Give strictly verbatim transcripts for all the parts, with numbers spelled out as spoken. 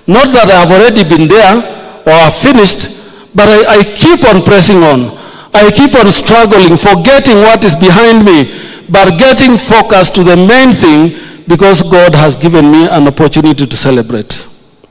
Not that I have already been there or have finished, but I, I keep on pressing on. I keep on struggling, forgetting what is behind me, but getting focused to the main thing, because God has given me an opportunity to celebrate.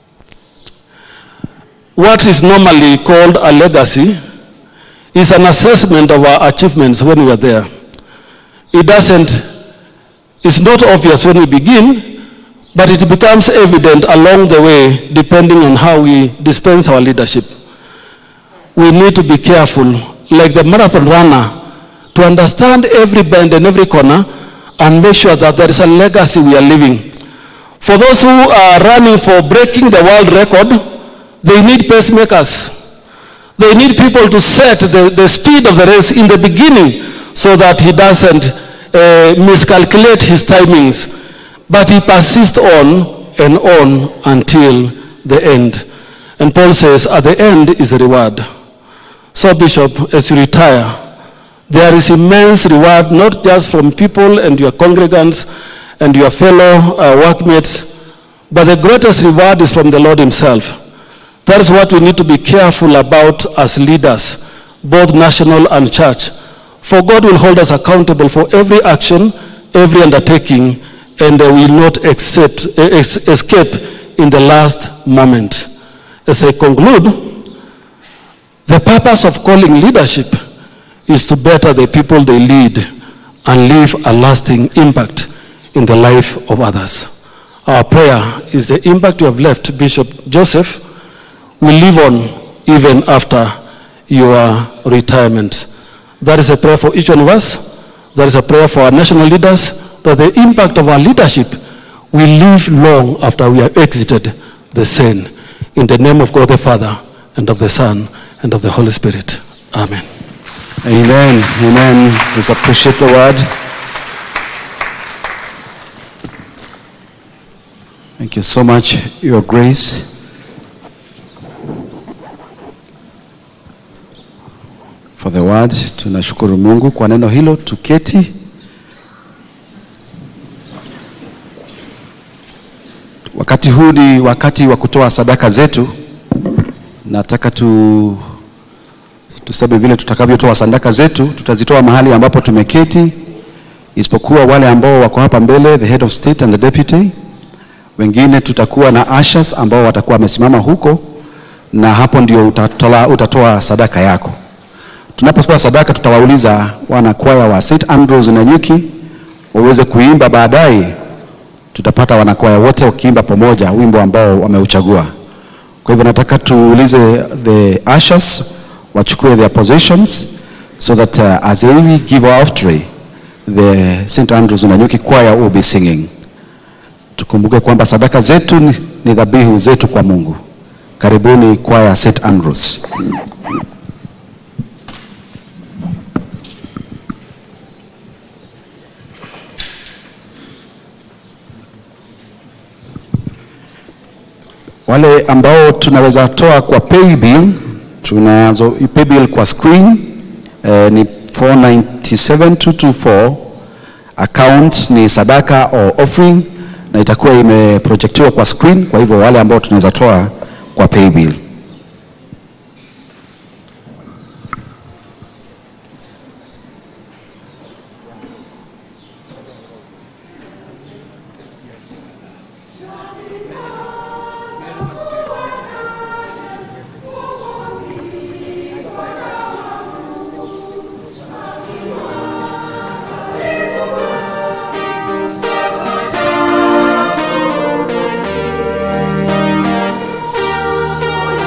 What is normally called a legacy is an assessment of our achievements when we are there. It doesn't, it's not obvious when we begin, but it becomes evident along the way depending on how we dispense our leadership. We need to be careful, like the marathon runner, to understand every bend and every corner and make sure that there is a legacy we are leaving. For those who are running for breaking the world record, they need pacemakers. They need people to set the, the speed of the race in the beginning so that he doesn't uh, miscalculate his timings, but he persists on and on until the end. And Paul says, at the end is the reward. So, Bishop, as you retire, there is immense reward, not just from people and your congregants and your fellow uh, workmates, but the greatest reward is from the Lord himself. That is what we need to be careful about as leaders, both national and church. For God will hold us accountable for every action, every undertaking, and uh, will not accept, uh, escape in the last moment. As I conclude, the purpose of calling leadership is to better the people they lead and leave a lasting impact in the life of others. Our prayer is the impact you have left, Bishop Joseph, will live on even after your retirement. That is a prayer for each one of us. That is a prayer for our national leaders, that the impact of our leadership will live long after we have exited the scene. In the name of God the Father, and of the Son, and of the Holy Spirit. Amen. Amen. Amen. Let's appreciate the word. Thank you so much, Your Grace. For the word. Tunashukuru Mungu kwa neno hilo. Tuketi. Wakati huu ni wakati wa kutoa sadaka zetu. Nataka tu tuseme vile tutakavyotoa sadaka zetu, tutazitoa mahali ambapo tumeketi, isipokuwa wale ambao wako hapa mbele, the head of state and the deputy. Wengine tutakuwa na ushers ambao watakuwa wamesimama huko, na hapo ndio utatoa, utatoa sadaka yako. Tunapotoa sadaka tutawauliza wana kwaya wa Saint Andrews na Nyuki waweze kuimba, baadaye tutapata wana kwaya wote wakiimba pamoja wimbo ambao wameuchagua. Kwa hivyo nataka tuulize the ushers wachukue their positions so that uh, as we give our offering, the Saint Andrews na Nyuki choir will be singing. Tukumbuke kwamba sadaka zetu ni, ni dhabihu zetu kwa Mungu. Karibuni choir Saint Andrews. Wale ambao tunaweza toa kwa pay bill, tunazo pay bill kwa screen, eh, ni four nine seven two two four, account ni sadaka or offering, na itakuwa imeprojectiwa kwa screen. Kwa hivyo wale ambao tunaweza toa kwa pay bill. Oh,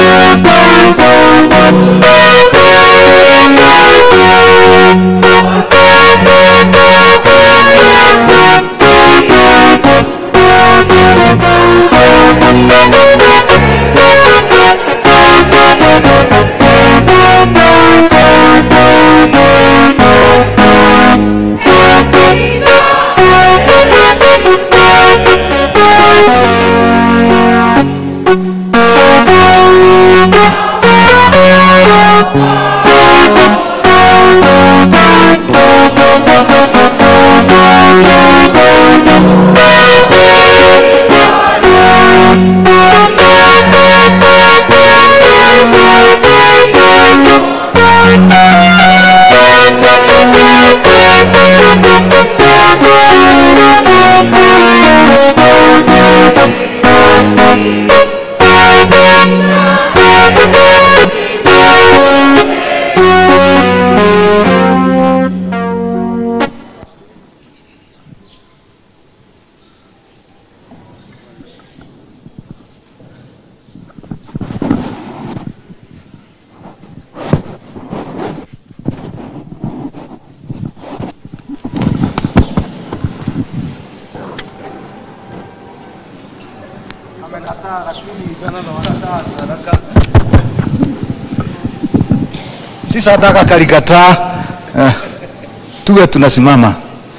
Si sadaka kalikataa, uh, tuwe tunasimama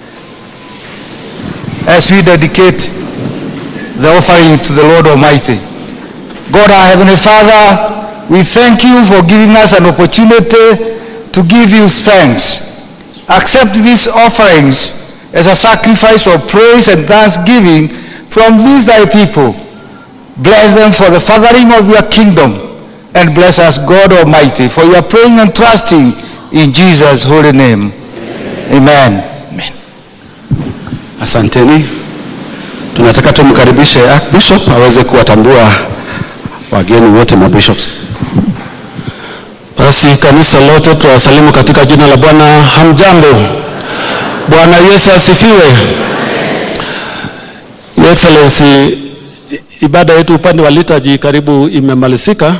as we dedicate the offering to the Lord Almighty. God, our Heavenly Father, we thank you for giving us an opportunity to give you thanks. Accept these offerings as a sacrifice of praise and thanksgiving from these thy people. Bless them for the furthering of your kingdom. And bless us, God Almighty, for your praying and trusting in Jesus' holy name. Amen. Amen. Asanteni. Tunataka tumkaribishe Archbishop aweze kuwatambua wageni wote mabishops. Basi kanisa lote tuwasalimu katika jina la Bwana. Hamjambo. Bwana Yesu asifiwe. Your Excellency, ibada yetu upande wa liturgy karibu imemalizika.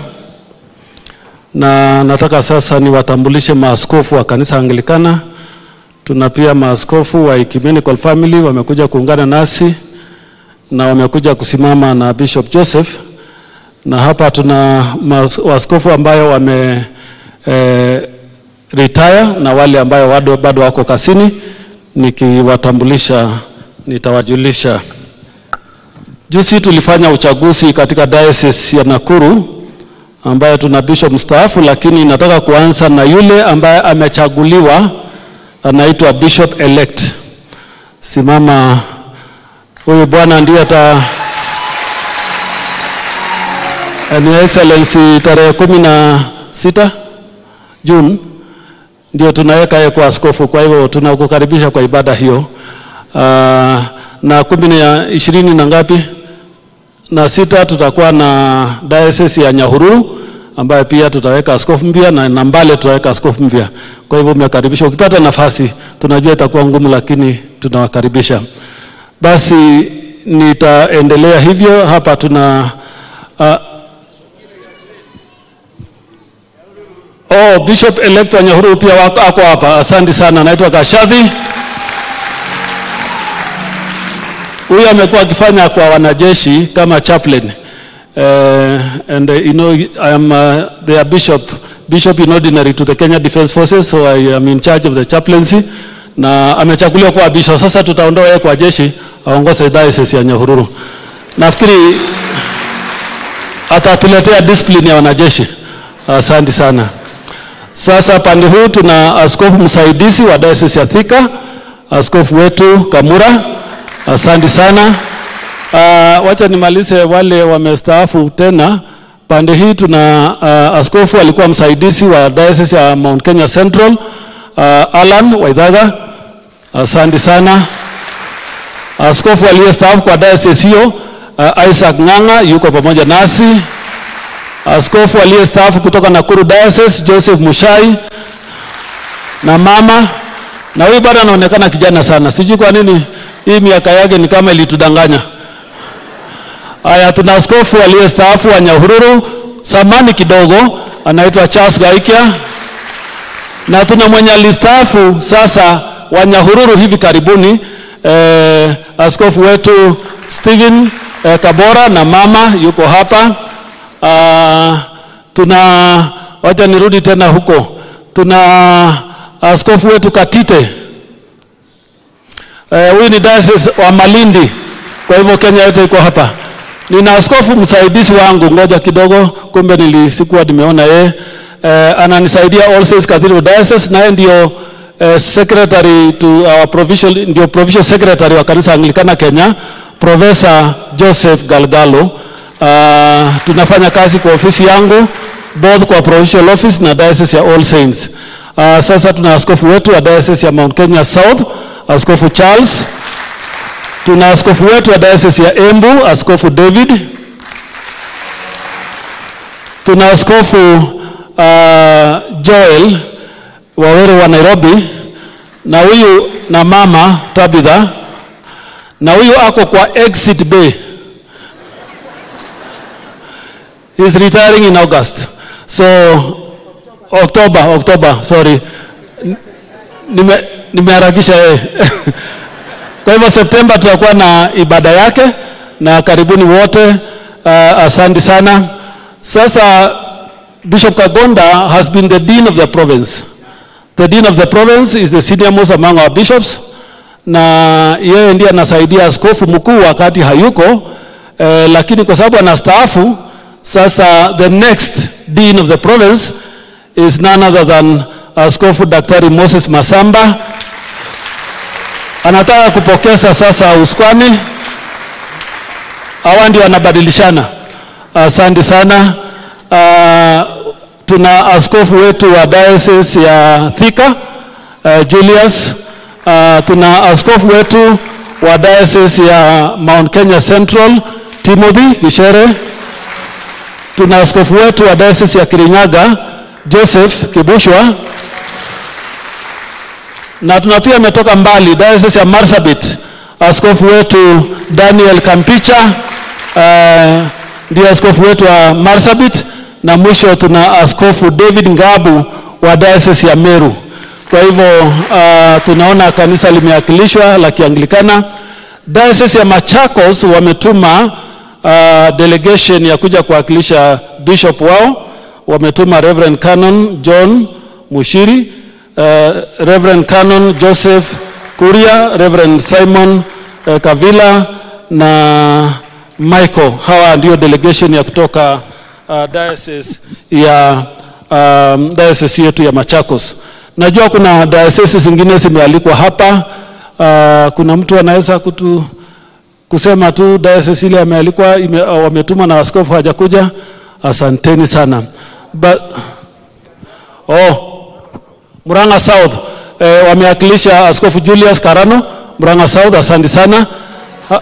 Na nataka sasa niwatambulishe maaskofu wa kanisa Anglikana. Tuna pia maaskofu wa Ecumenical Family wamekuja kuungana nasi na wamekuja kusimama na Bishop Joseph. Na hapa tuna maaskofu ambayo wame eh, retire na wale ambayo wado bado wako kasini. Nikiwatambulisha nitawajulisha. Juzi tulifanya uchaguzi katika diocese ya Nakuru ambaye tuna bishop mstaafu, lakini nataka kuanza na yule ambaye amechaguliwa, anaitwa bishop elect. Simama, huyu bwana ndiye ata Your Excellency tarehe kumi na sita June ndio tunaweka yeye kwa askofu. Kwa hivyo tunakukaribisha kwa ibada hiyo. Uh, na kumi na ishirini na ngapi na sita tutakuwa na diocese ya Nyahururu ambaye pia tutaweka askofu mpya, na Nambale tutaweka askofu mpya. Kwa hivyo mmekaribishwa. Ukipata nafasi, tunajua itakuwa ngumu lakini tunawakaribisha. Basi nitaendelea hivyo. Hapa tuna uh, oh Bishop elect wa Nyahururu pia wako hapa. Asante sana. Anaitwa Gashavi. Huyu amekuwa akifanya kwa wanajeshi kama chaplain. Uh, and uh, you know I am uh, their bishop bishop in ordinary to the Kenya Defence Forces, so I am in charge of the chaplaincy. Na amechaguliwa kuwa bishop. Sasa tutaondoa yeye kwa jeshi aongoze diocese ya Nyahururu. Nafikiri atatuletea discipline ya wanajeshi. Asante sana. Sasa pande huu tuna askofu msaidizi wa diocese ya Thika, askofu wetu Kamura. Asante sana. Uh, wacha nimalize wale wamestaafu tena. Pande hii tuna uh, askofu alikuwa msaidizi wa diocese ya Mount Kenya Central, uh, Alan Waithaga. Asante sana. Askofu aliyestaafu kwa diocese hiyo, uh, Isaac Nganga yuko pamoja nasi. Askofu aliyestaafu kutoka Nakuru Diocese, Joseph Mushai na mama. Na huyu bado anaonekana kijana sana. Sijui kwa nini hii miaka yake ni kama ilitudanganya. Haya, tuna askofu aliyestaafu wa Nyahururu, samani kidogo anaitwa Charles Gaikia, na tuna mwenye alistaafu sasa wa Nyahururu hivi karibuni, eh, askofu wetu Stephen eh, Kabora, na mama yuko hapa. Uh, tuna wacha nirudi tena huko, tuna askofu wetu Katite, huyu uh, ni diocese wa Malindi, kwa hivyo Kenya yote iko hapa. Nina askofu msaidizi wangu, ngoja kidogo, kumbe nilisikuwa nimeona yeye. Uh, ananisaidia All Saints Cathedral Diocese, naye ndio uh, secretary to our provincial, ndio provincial secretary wa kanisa Anglikana Kenya, Professor Joseph Galgalo. Uh, tunafanya kazi kwa ofisi yangu, both kwa provincial office na diocese ya All Saints. Uh, sasa tuna askofu wetu wa diocese ya Mount Kenya South, Askofu Charles. Tuna askofu wetu wa diocese ya Embu, Askofu David. Tuna askofu uh, Joel Waweru wa Nairobi, na huyu na mama Tabitha, na huyu ako kwa Exit Bay. He's retiring in August. So October, October, sorry. Nime nimeharakisha yeye. Kwa hivyo September tutakuwa na ibada yake, na karibuni wote. Uh, asante sana. Sasa Bishop Kagonda has been the dean of the province. The dean of the province is the senior most among our bishops, na yeye ndiye anasaidia askofu mkuu wakati hayuko, eh, lakini kwa sababu anastaafu sasa, the next dean of the province is none other than Askofu Daktari Moses Masamba. Anataka kupokeza sasa uskwani. Hawa ndio wanabadilishana. Asante sana. Uh, tuna askofu wetu wa diocese ya Thika, uh, Julius. Uh, tuna askofu wetu wa diocese ya Mount Kenya Central, Timothy Gishere. Tuna askofu wetu wa diocese ya Kirinyaga, Joseph Kibushwa. Na tuna pia ametoka mbali, diocese ya Marsabit, askofu wetu Daniel Kampicha, uh, ndiye askofu wetu wa Marsabit. Na mwisho tuna askofu David Ngabu wa diocese ya Meru. Kwa hivyo uh, tunaona kanisa limeakilishwa la Kianglikana. Diocese ya Machakos wametuma uh, delegation ya kuja kuwakilisha bishop wao. Wametuma Reverend Canon John Mushiri, uh, Reverend Canon Joseph Kuria, Reverend Simon uh, Kavila na Michael. Hawa ndio delegation ya kutoka uh, diocese ya um, diocese yetu ya Machakos. Najua kuna diocese zingine zimealikwa hapa. Uh, kuna mtu anaweza kutu kusema tu diocese ile amealikwa ime, uh, wametuma na askofu hajakuja? Asanteni sana. But, oh, Murang'a South eh, wamewakilisha askofu Julius Karano, Murang'a South. Asante sana. Ha,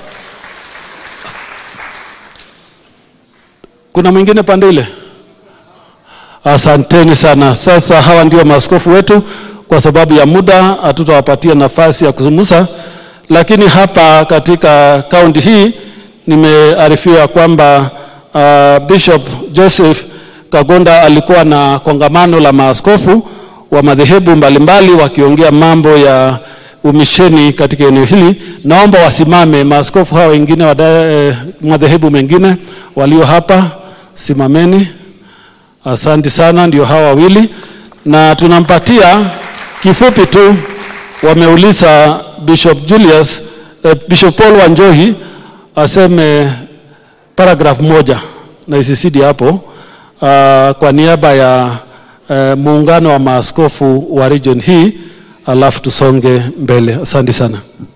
kuna mwingine pande ile? Asanteni sana. Sasa hawa ndio maaskofu wetu. Kwa sababu ya muda hatutawapatia nafasi ya kuzungumza, lakini hapa katika kaunti hii nimearifiwa kwamba uh, Bishop Joseph Kagonda alikuwa na kongamano la maaskofu wa madhehebu mbalimbali wakiongea mambo ya umisheni katika eneo hili. Naomba wasimame maaskofu hawa wengine wa eh, madhehebu mengine walio hapa, simameni. Asante sana, ndio hawa wawili, na tunampatia kifupi tu. Wameuliza Bishop Julius eh, Bishop Paul Wanjohi aseme paragraph moja na isisidi hapo uh, kwa niaba ya uh, muungano wa maaskofu wa region hii, alafu tusonge mbele. Asante sana.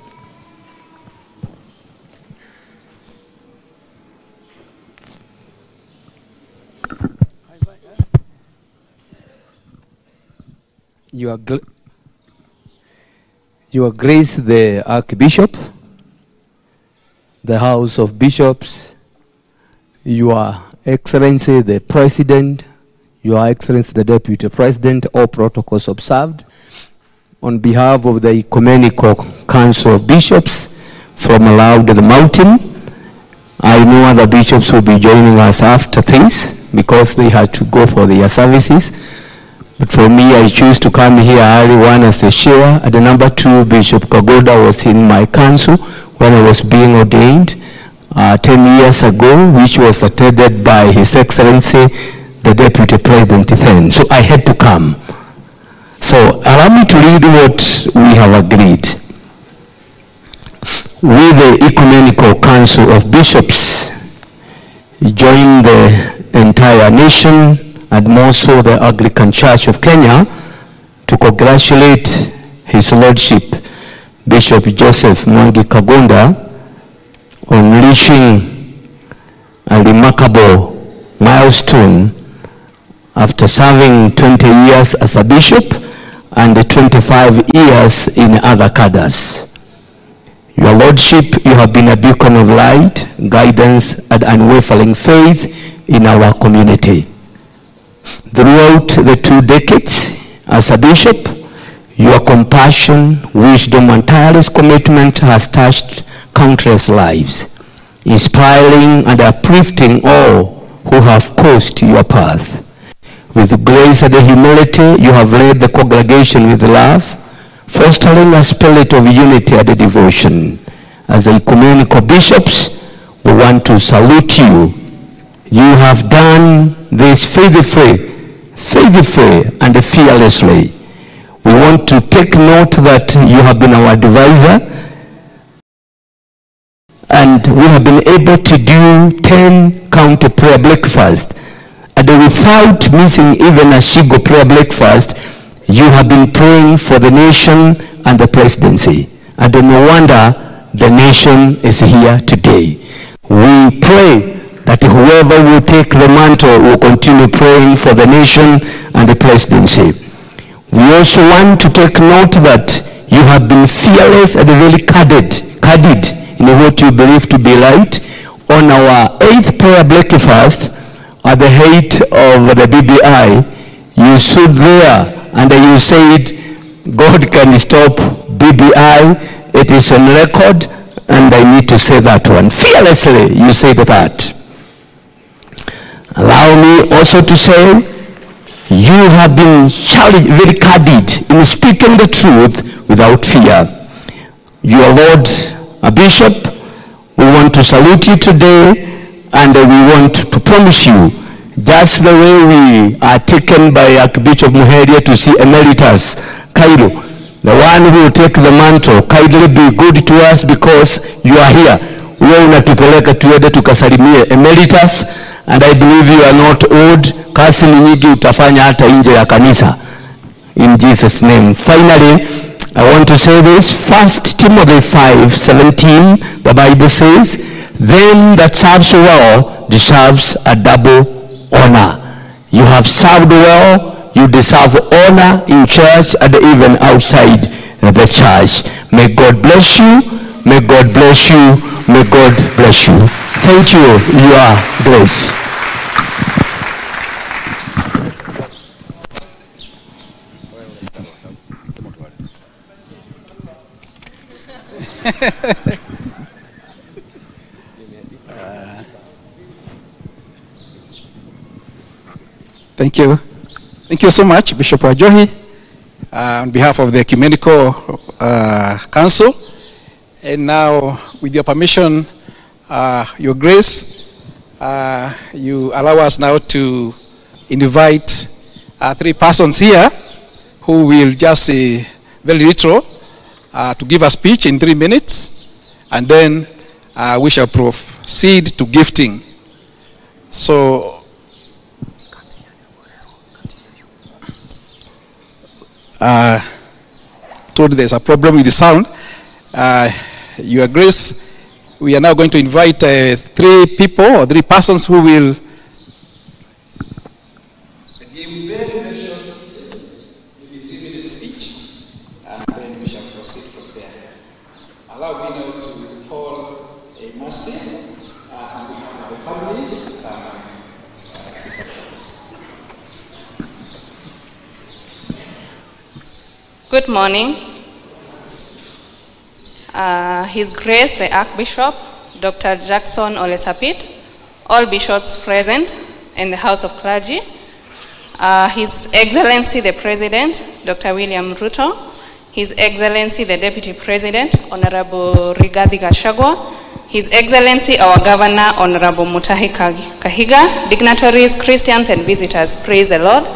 Your, Your Grace the Archbishop, the House of Bishops, Your Excellency the President, Your Excellency the Deputy President, all protocols observed. On behalf of the Ecumenical Council of Bishops from Aloud the Mountain, I know other bishops will be joining us after this, because they had to go for their services. But for me, I choose to come here early, one as the chair, and the number two, Bishop Kagoda was in my council when I was being ordained uh, ten years ago, which was attended by His Excellency, the Deputy President then. So I had to come. So allow me to read what we have agreed. We, the Ecumenical Council of Bishops, join the entire nation and more so the Anglican Church of Kenya to congratulate His Lordship Bishop Joseph Mwangi Kagonda on reaching a remarkable milestone after serving twenty years as a bishop and twenty-five years in other cadres. Your Lordship, you have been a beacon of light, guidance, and unwavering faith in our community. Throughout the two decades as a bishop, your compassion, wisdom, and tireless commitment has touched countless lives, inspiring and uplifting all who have crossed your path. With grace and humility, you have led the congregation with love, fostering a spirit of unity and devotion. As the ecumenical bishops, we want to salute you. You have done this faithfully, faithfully and fearlessly. We want to take note that you have been our advisor, and we have been able to do ten county prayer breakfasts. And without missing even a single prayer breakfast, you have been praying for the nation and the presidency. And no wonder the nation is here today. We pray that whoever will take the mantle will continue praying for the nation and the presidency. We also want to take note that you have been fearless and very candid, candid in what you believe to be right. On our eighth prayer breakfast, at the height of the B B I, you stood there and you said, God can stop B B I, it is on record, and I need to say that one. Fearlessly, you said that. Allow me also to say, you have been challenged, very candid in speaking the truth without fear. Your Lord, a bishop, we want to salute you today, and we want to promise you, just the way we are taken by Archbishop Muheria to see Emeritus Cairo, the one who will take the mantle, kindly be good to us because you are here. Wewe unatupeleka tuende tukasalimie Emeritus, and I believe you are not old. Kasi ni nyingi utafanya hata nje ya kanisa. In Jesus' name. Finally, I want to say this. First Timothy five seventeen, the Bible says, them that serves well deserves a double honor. You have served well, you deserve honor in church and even outside the church. May God bless you, may God bless you, may God bless you. Thank you, Your Grace. Thank you. Thank you so much, Bishop Wajohi, uh, on behalf of the Ecumenical uh, Council. And now, with your permission, uh, Your Grace, uh, you allow us now to invite uh, three persons here who will just say very little uh, to give a speech in three minutes, and then uh, we shall proceed to gifting. So, Uh, told there's a problem with the sound. Uh, Your Grace, we are now going to invite uh, three people or three persons who will give very very short speeches, maybe three minute speech, and then we shall proceed from there. Allow me now to call a mercy, uh, and we have a family. Uh, Good morning. Uh, His Grace, the Archbishop, Doctor Jackson Olesapit, all bishops present, and the House of Clergy, uh, His Excellency the President, Doctor William Ruto, His Excellency the Deputy President, Honorable Rigathi Gachagua, His Excellency our Governor, Honorable Mutahi Kahiga, dignitaries, Christians and visitors, praise the Lord.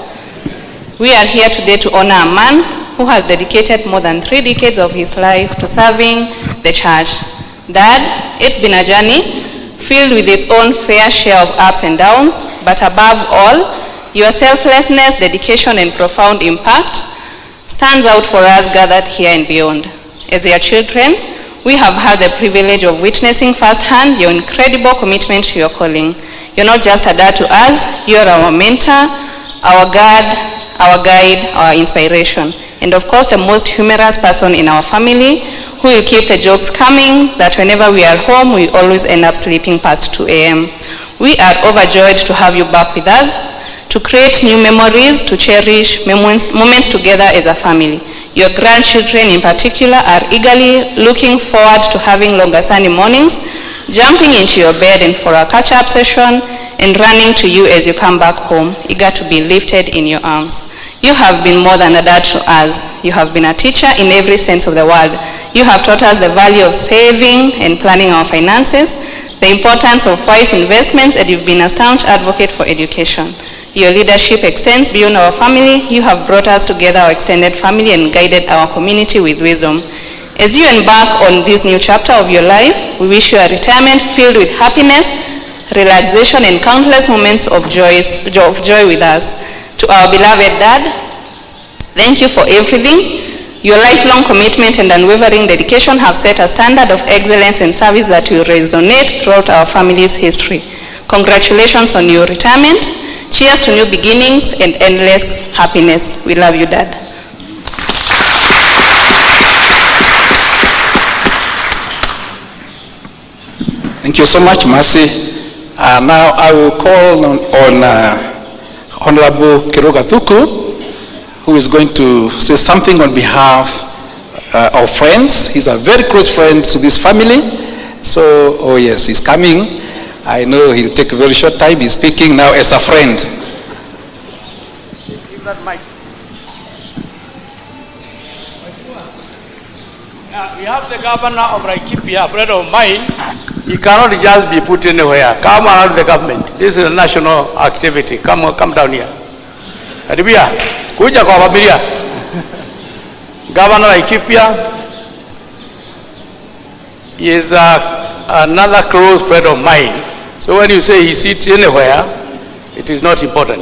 We are here today to honor a man who has dedicated more than three decades of his life to serving the church. Dad, it's been a journey filled with its own fair share of ups and downs, but above all, your selflessness, dedication and profound impact stands out for us gathered here and beyond. As your children, we have had the privilege of witnessing firsthand your incredible commitment to your calling. You're not just a dad to us, you're our mentor, our God, our guide, our inspiration, and of course the most humorous person in our family who will keep the jokes coming that whenever we are home, we always end up sleeping past two A M We are overjoyed to have you back with us, to create new memories, to cherish moments, moments together as a family. Your grandchildren in particular are eagerly looking forward to having longer sunny mornings, jumping into your bed and for a catch-up session, and running to you as you come back home, eager to be lifted in your arms. You have been more than a dad to us. You have been a teacher in every sense of the word. You have taught us the value of saving and planning our finances, the importance of wise investments, and you've been a staunch advocate for education. Your leadership extends beyond our family. You have brought us together, our extended family, and guided our community with wisdom. As you embark on this new chapter of your life, we wish you a retirement filled with happiness, relaxation, and countless moments of joy, of joy with us. To our beloved dad, thank you for everything. Your lifelong commitment and unwavering dedication have set a standard of excellence and service that will resonate throughout our family's history. Congratulations on your retirement. Cheers to new beginnings and endless happiness. We love you, Dad. Thank you so much, Mercy. Uh, now I will call on, on uh, Honorable Keroga Thuku, who is going to say something on behalf uh, of friends. He's a very close friend to this family. So, oh yes, he's coming. I know he'll take a very short time. He's speaking now as a friend. Give that mic. Uh, we have the governor of Laikipia, a friend of mine. He cannot just be put anywhere. Come around the government. This is a national activity. Come, come down here. Adibia, kuja kwa familia. Governor of Laikipia is uh, another close friend of mine. So when you say he sits anywhere, it is not important.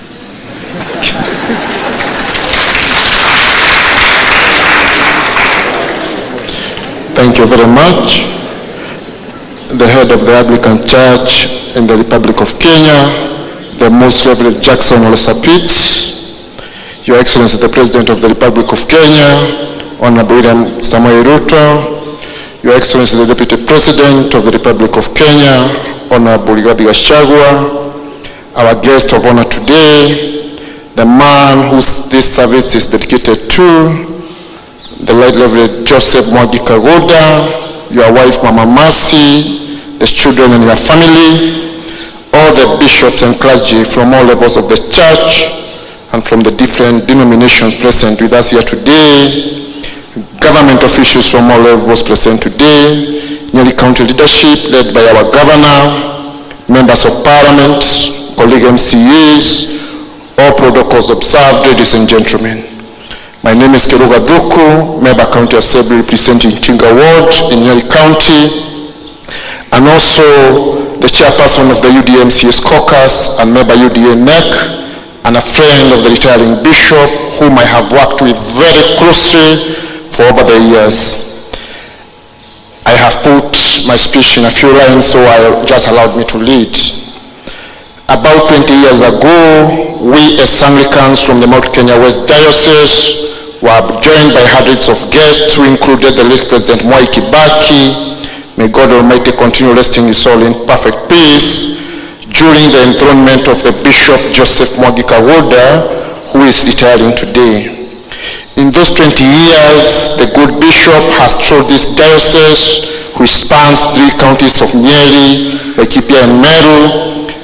Thank you very much. The head of the Anglican Church in the Republic of Kenya, the Most Reverend Jackson Ole Sapit, Your Excellency the President of the Republic of Kenya, Honorable William Samoei Ruto, Your Excellency the Deputy President of the Republic of Kenya, Honorable Rigathi Gachagua, our guest of honor today, the man who this service is dedicated to, the late Reverend Joseph Mwangi Kaguta, your wife Mama Mercy, the children and your family, all the bishops and clergy from all levels of the church and from the different denominations present with us here today, government officials from all levels present today, Nyeri County leadership led by our governor, members of parliament, colleague M C Es, all protocols observed, ladies and gentlemen. My name is Keroga Thuku, Member County Assembly representing Chinga Ward in Nyeri County, and also the chairperson of the U D A M C S caucus and member U D A N E C, and a friend of the retiring bishop whom I have worked with very closely for over the years. I have put my speech in a few lines, so I just allowed me to lead. About twenty years ago, we as Anglicans from the Mount Kenya West Diocese were joined by hundreds of guests who included the late President Mwai Kibaki, may God Almighty continue resting his soul in perfect peace, during the enthronement of the Bishop Joseph Mwangi Kaguta, who is retiring today. In those twenty years, the good bishop has trod this diocese, which spans three counties of Nyeri, Laikipia and Meru,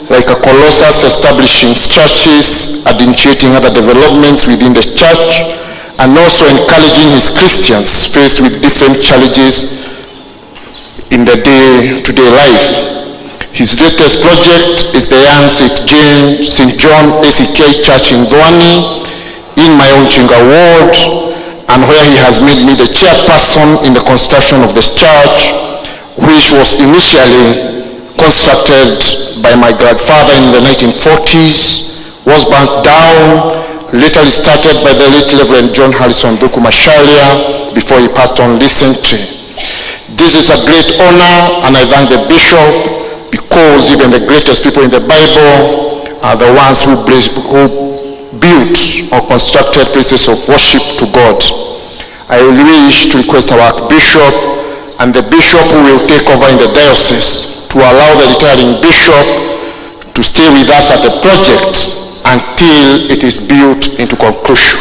like a colossus, establishing churches and initiating other developments within the church, and also encouraging his Christians faced with different challenges in their day-to-day life. His latest project is the young Saint John A C K Church in Dwani, in my own Chinga ward, and where he has made me the chairperson in the construction of this church, which was initially constructed by my grandfather in the nineteen forties, was burnt down, later started by the late Reverend John Harrison Duku Mashalia before he passed on recently. This is a great honor, and I thank the bishop, because even the greatest people in the Bible are the ones who, who built or constructed places of worship to God. I wish to request our Archbishop and the bishop who will take over in the diocese to allow the retiring bishop to stay with us at the project until it is built into conclusion.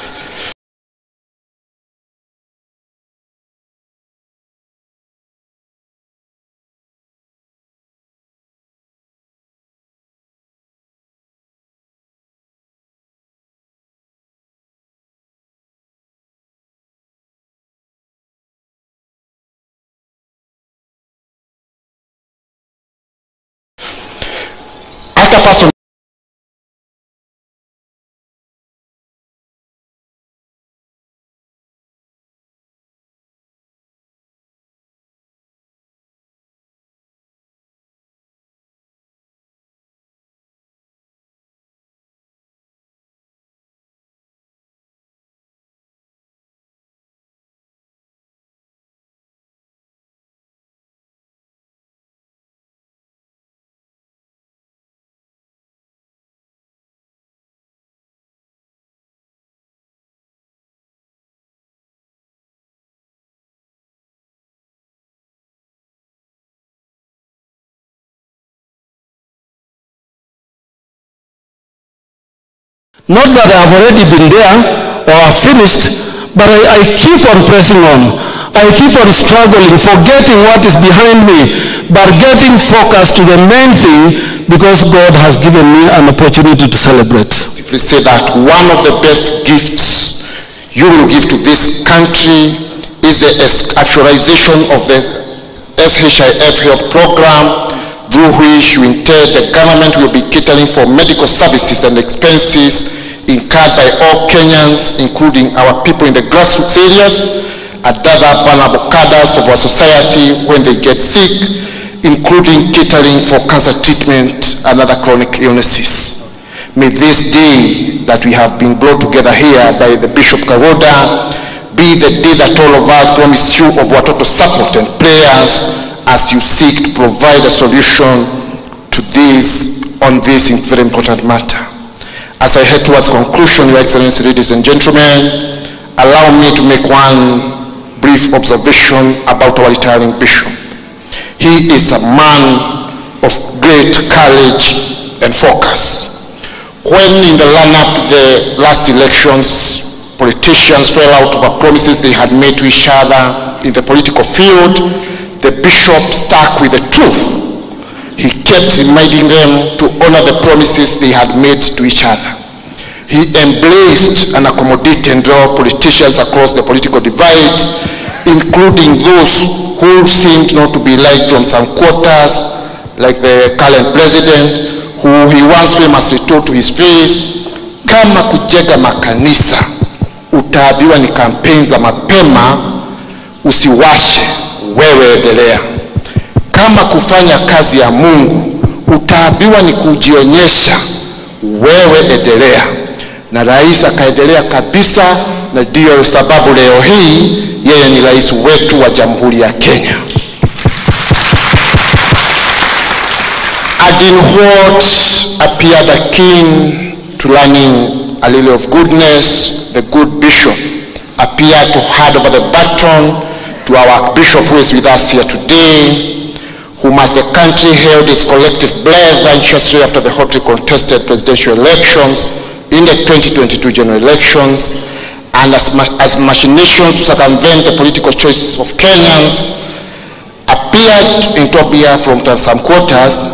Person Not that I have already been there or have finished, but I, I keep on pressing on. I keep on struggling, forgetting what is behind me, but getting focused to the main thing, because God has given me an opportunity to celebrate. If we say that one of the best gifts you will give to this country is the actualization of the S H I F health program, through which you intend the government will be catering for medical services and expenses incurred by all Kenyans, including our people in the grassroots areas and other vulnerable cadres of our society when they get sick, including catering for cancer treatment and other chronic illnesses. May this day that we have been brought together here by the Bishop Kawoda be the day that all of us promise you of our total support and prayers as you seek to provide a solution to this on this very important matter. As I head towards conclusion, Your Excellency, ladies and gentlemen, allow me to make one brief observation about our retiring bishop. He is a man of great courage and focus. When in the run-up to the last elections, politicians fell out of the promises they had made to each other in the political field, the bishop stuck with the truth. He kept reminding them to honor the promises they had made to each other. He embraced and accommodated all politicians across the political divide, including those who seemed not to be liked from some quarters, like the current president, who he once famously told to his face, kama kujenga makanisa, utaambiwa ni kampeni za mapema, usiwashe, wewe endelea. Kama kufanya kazi ya Mungu, utaambiwa ni kujionyesha, wewe endelea. Na rais akaendelea kabisa, na ndio sababu leo hii yeye ni rais wetu wa Jamhuri ya Kenya. Adding what appeared akin to learning a little of goodness, the good bishop appeared to hand over the baton to our bishop who is with us here today, whom as the country held its collective breath anxiously after the hotly contested presidential elections in the twenty twenty-two general elections, and as, as machinations to circumvent the political choices of Kenyans appeared in Tobia from some quarters,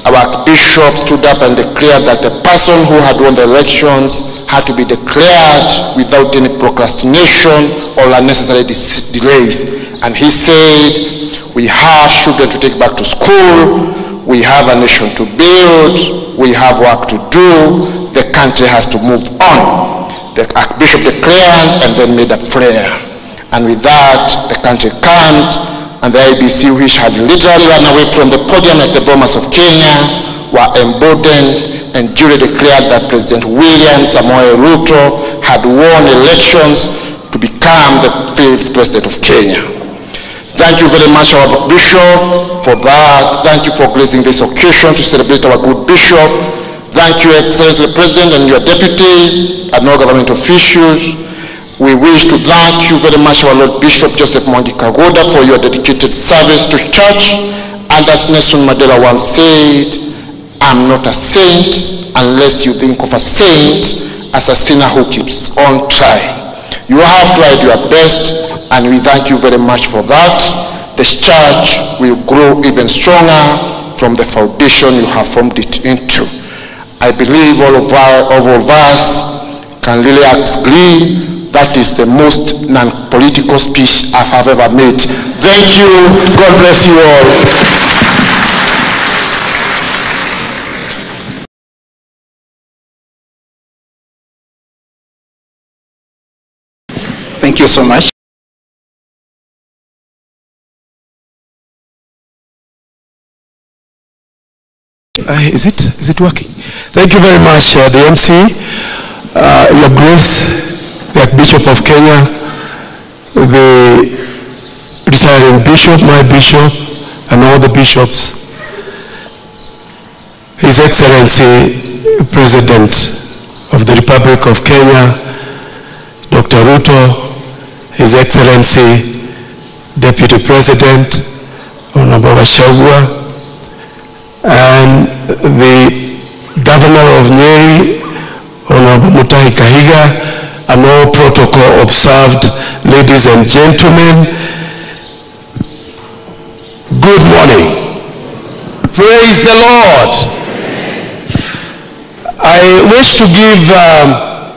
our Archbishop stood up and declared that the person who had won the elections had to be declared without any procrastination or unnecessary delays. And he said, we have children to take back to school, we have a nation to build, we have work to do, the country has to move on. The Archbishop declared and then made a prayer. And with that, the country calmed, and the I B C, which had literally run away from the podium like the bombers of Kenya, were emboldened and duly declared that President William Samoei Ruto had won elections to become the fifth president of Kenya. Thank you very much, our Bishop, for that. Thank you for gracing this occasion to celebrate our good Bishop. Thank you, Excellency the President and your Deputy and all government officials. We wish to thank you very much, our Lord Bishop Joseph Mwangi Kagoda, for your dedicated service to church. And as Nelson Mandela once said, I'm not a saint unless you think of a saint as a sinner who keeps on trying. You have tried your best, and we thank you very much for that. This church will grow even stronger from the foundation you have formed it into. I believe all of, our, all of us can really agree that is the most non-political speech I have ever made. Thank you. God bless you all. Thank you so much. Uh, is it is it working? Thank you very much, uh, the M C, uh, Your Grace, the Archbishop of Kenya, the retiring bishop, my bishop, and all the bishops, His Excellency, President of the Republic of Kenya, Doctor Ruto, His Excellency, Deputy President, Honorable GACHAGUA, and the Governor of Nyeri, Honorable Mutahi, and all protocol observed, ladies and gentlemen, good morning. Praise the Lord. I wish to give um,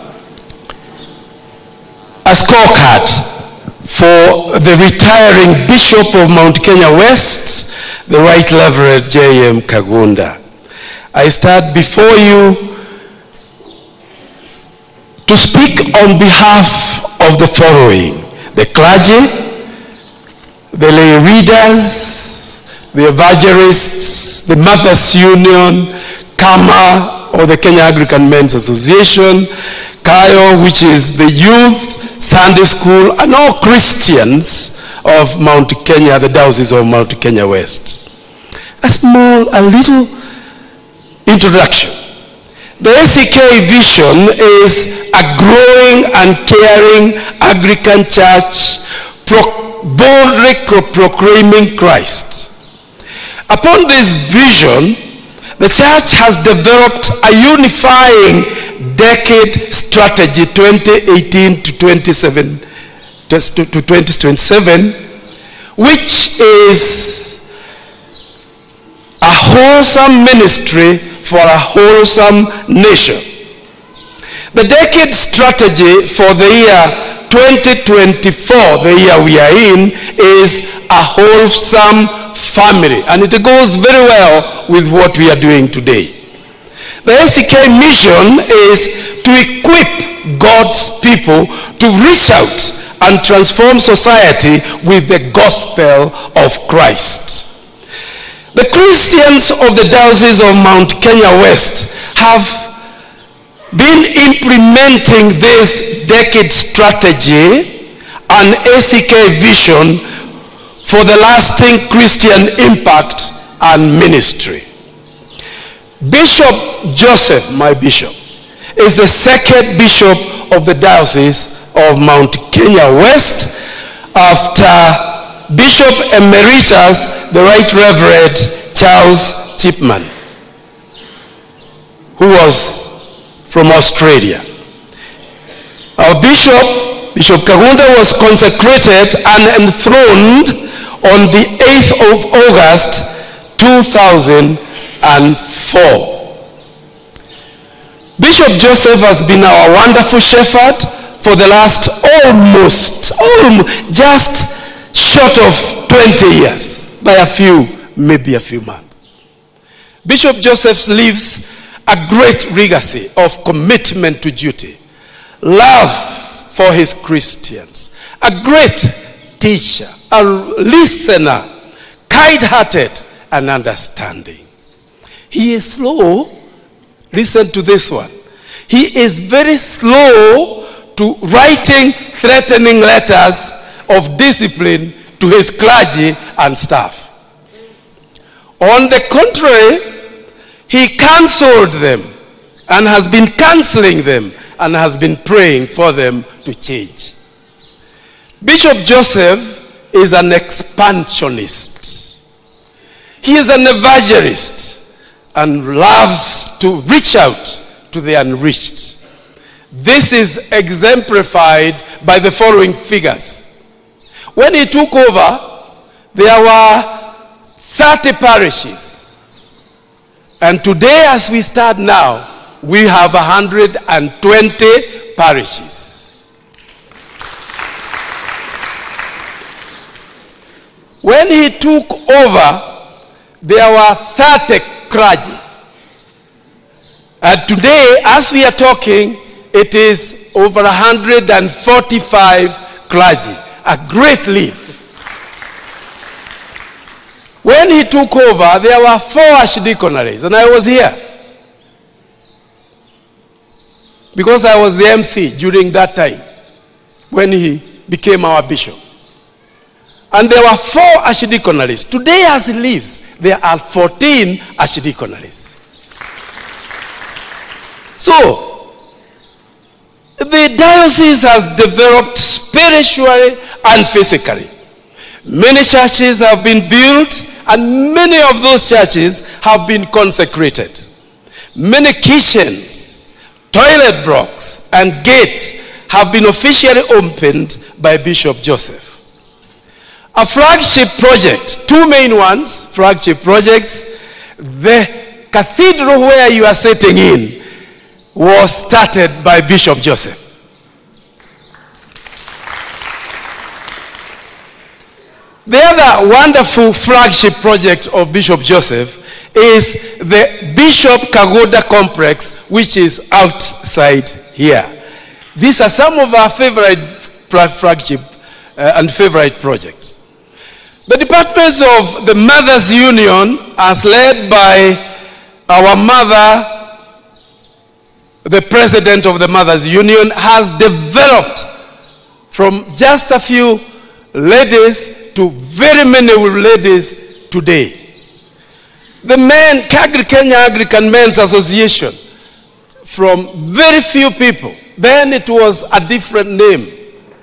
a scorecard for the retiring Bishop of Mount Kenya West, the Right Reverend J M Kagunda. I stand before you to speak on behalf of the following: the clergy, the lay readers, the evangelists, the Mothers Union, Kama, or the Kenya Anglican Men's Association, Kayo, which is the youth, Sunday school, and all Christians of Mount Kenya, the Diocese of Mount Kenya West. A small, a little introduction. The A C K vision is a growing and caring Anglican church pro boldly proclaiming Christ. Upon this vision, the church has developed a unifying decade strategy twenty eighteen to twenty-seven, to twenty twenty-seven, which is a wholesome ministry for a wholesome nation. The decade strategy for the year twenty twenty-four, the year we are in, is a wholesome family, and it goes very well with what we are doing today. The A C K mission is to equip God's people to reach out and transform society with the gospel of Christ. The Christians of the Diocese of Mount Kenya West have been implementing this decade strategy and A C K vision for the lasting Christian impact and ministry. Bishop Joseph, my bishop, is the second bishop of the Diocese of Mount Kenya West after Bishop Emeritus, the Right Reverend Charles Chipman, who was from Australia. Our bishop, Bishop Kagunda, was consecrated and enthroned on the eighth of August two thousand four. Bishop Joseph has been our wonderful shepherd for the last almost, almost just short of twenty years, by a few, maybe a few months. Bishop Joseph lives a great legacy of commitment to duty, love for his Christians, a great teacher, a listener, kind-hearted and understanding. He is slow. Listen to this one. He is very slow to writing threatening letters of discipline to his clergy and staff. On the contrary, he cancelled them and has been cancelling them and has been praying for them to change. Bishop Joseph is an expansionist. He is an evangelist and loves to reach out to the unreached. This is exemplified by the following figures. When he took over, there were thirty parishes. And today, as we start now, we have one hundred twenty parishes. When he took over, there were thirty clergy. And today, as we are talking, it is over one hundred forty-five clergy. A great leap. When he took over, there were four archdeaconries, and I was here. Because I was the M C during that time, when he became our bishop. And there were four archdeaconries. Today, as he lives, there are fourteen archdeaconries. So, the diocese has developed spiritually and physically. Many churches have been built, and many of those churches have been consecrated. Many kitchens, toilet blocks, and gates have been officially opened by Bishop Joseph. A flagship project, two main ones, flagship projects, the cathedral where you are sitting in was started by Bishop Joseph. The other wonderful flagship project of Bishop Joseph is the Bishop Kagoda complex, which is outside here. These are some of our favorite flagship uh, and favorite projects. The departments of the Mothers Union, as led by our mother, the president of the Mothers Union, has developed from just a few ladies to very many ladies today. The men, Kenya Anglican Men's Association, from very few people. Then it was a different name.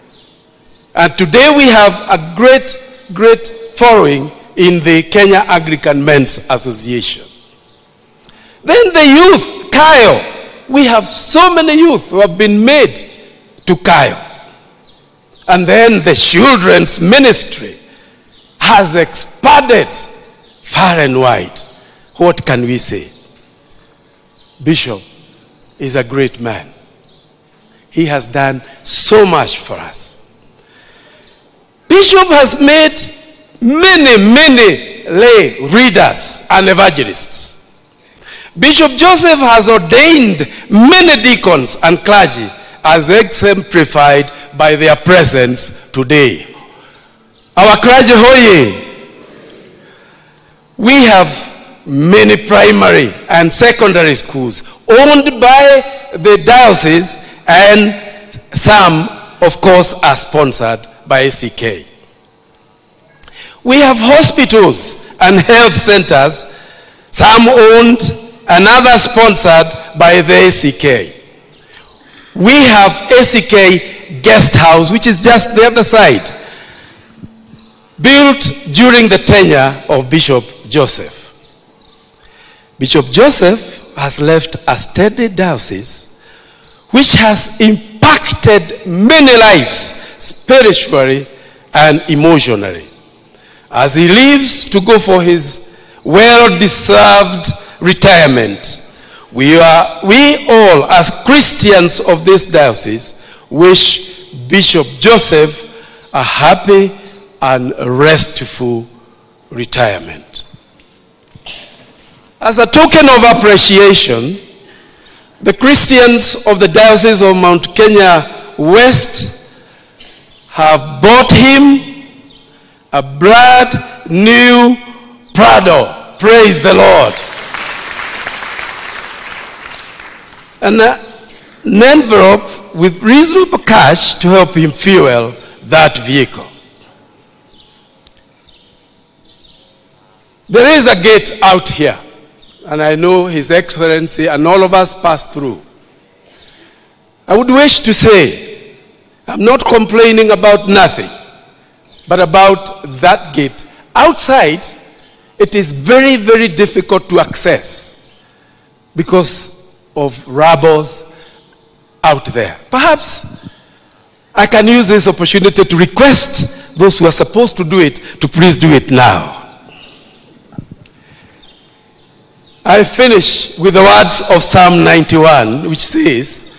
And today we have a great, great following in the Kenya Anglican Men's Association. Then the youth, Kyle. We have so many youth who have been made to Kyle. And then the children's ministry has expanded far and wide. What can we say? Bishop is a great man. He has done so much for us. Bishop has made many, many lay readers and evangelists. Bishop Joseph has ordained many deacons and clergy, as exemplified by their presence today. Our clergy hoye. We have many primary and secondary schools owned by the diocese, and some, of course, are sponsored by A C K. We have hospitals and health centers, some owned and others sponsored by the A C K. We have A C K guest house, which is just the other side, built during the tenure of Bishop Joseph. Bishop Joseph has left a steady diocese which has impacted many lives spiritually and emotionally. As he leaves to go for his well-deserved retirement. We are, we all, as Christians of this diocese, wish Bishop Joseph a happy and restful retirement. As a token of appreciation, the Christians of the Diocese of Mount Kenya West have bought him a brand new Prado. Praise the Lord. And an envelope with reasonable cash to help him fuel that vehicle. There is a gate out here, and I know His Excellency and all of us pass through. I would wish to say, I'm not complaining about nothing, but about that gate. Outside, it is very, very difficult to access because of robbers out there. Perhaps I can use this opportunity to request those who are supposed to do it to please do it now. I finish with the words of Psalm ninety-one, which says,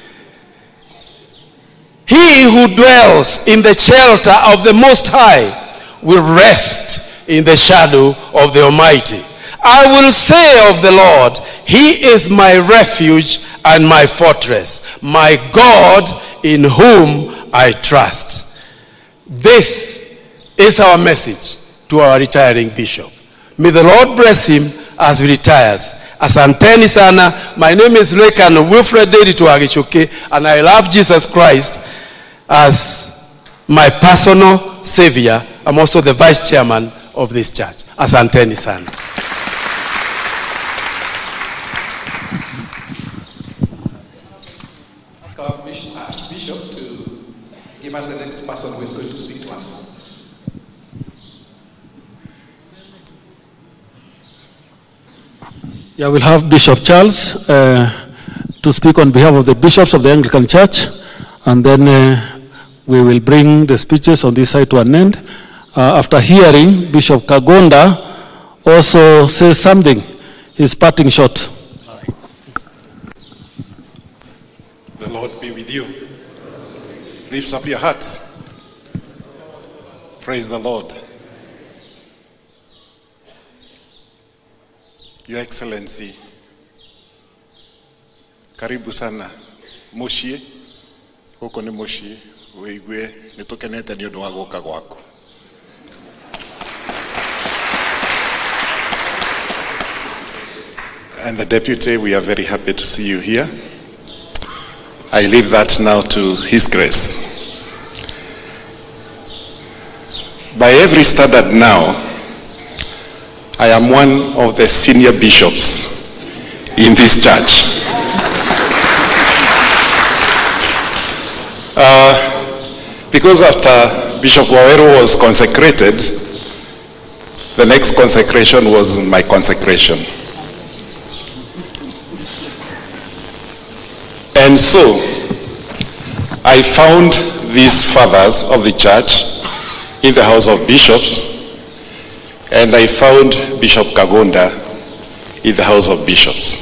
"He who dwells in the shelter of the Most High will rest in the shadow of the Almighty. I will say of the Lord, He is my refuge and my fortress, my God in whom I trust." This is our message to our retiring bishop. May the Lord bless him as he retires. Asanteni sana. My name is Rekan Wilfred Derito Agichoke, and I love Jesus Christ as my personal savior. I'm also the vice chairman of this church. Asanteni sana. Ask our Archbishop to give us the next person who is going to speak to us. Yeah, we'll have Bishop Charles uh, to speak on behalf of the bishops of the Anglican Church, and then uh, we will bring the speeches on this side to an end. Uh, after hearing Bishop Kagonda also say something, his parting shot. The Lord be with you. Lift up your hearts. Praise the Lord. Your Excellency, karibu sana Moshie, huko ni Moshie, weigwe nitokenete ni undu wa guka gwaku. And the Deputy, we are very happy to see you here. I leave that now to His Grace. By every standard now, I am one of the senior bishops in this church. Uh, because after Bishop Waweru was consecrated, the next consecration was my consecration. And so, I found these fathers of the church in the House of Bishops, and I found Bishop Kagonda in the House of Bishops.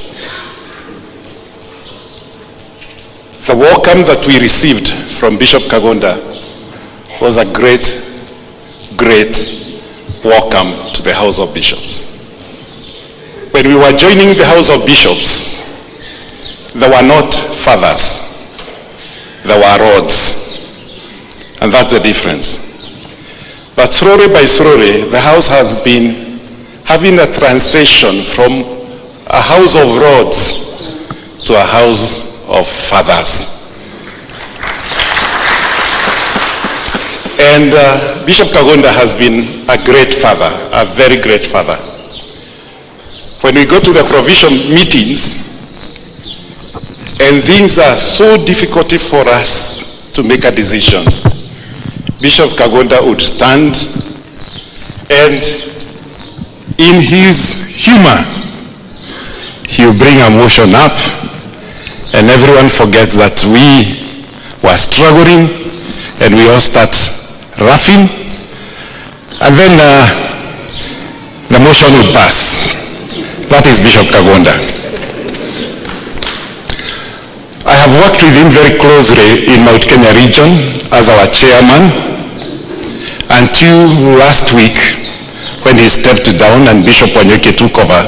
The welcome that we received from Bishop Kagonda was a great, great welcome to the House of Bishops. When we were joining the House of Bishops, there were not fathers, there were rods, and that's the difference. But slowly by slowly, the house has been having a transition from a house of rods to a house of fathers. And uh, Bishop Kagonda has been a great father, a very great father. When we go to the provision meetings, and things are so difficult for us to make a decision, Bishop Kagonda would stand, and in his humor, he will bring emotion up, and everyone forgets that we were struggling, and we all start laughing, and then uh, the motion would pass. That is Bishop Kagonda. I have worked with him very closely in Mount Kenya region as our chairman until last week when he stepped down and Bishop Wanyoike took over.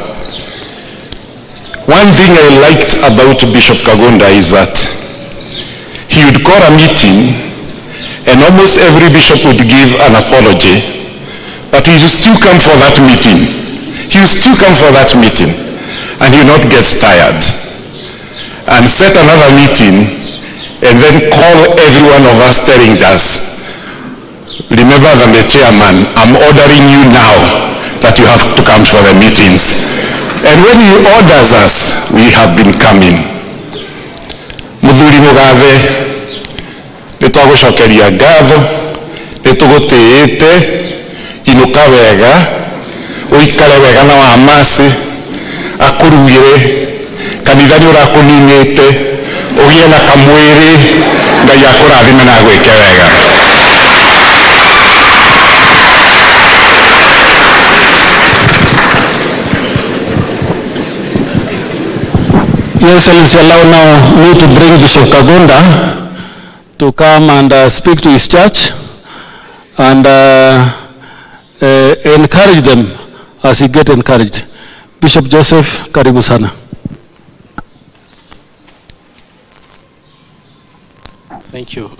One thing I liked about Bishop Kagonda is that he would call a meeting and almost every bishop would give an apology, but he would still come for that meeting. He would still come for that meeting and he would not get tired. And set another meeting and then call every one of us telling us, remember that the chairman, I'm ordering you now that you have to come for the meetings. And when he orders us, we have been coming. Muthuri Mugathe, nitwagũcokeria ngatho, nĩtũgũtĩĩte, inuka wega, ũikare wega na wa masi, akũrugĩre, kanitha nĩ ũrakũninĩte, ũgĩe na kamwĩrĩ, Ngai akũrathime na agwĩke wega. Your Excellency, allow now me to bring Bishop Kagonda to come and uh, speak to his church and uh, uh, encourage them as he get encouraged. Bishop Joseph, karibu sana. Thank you.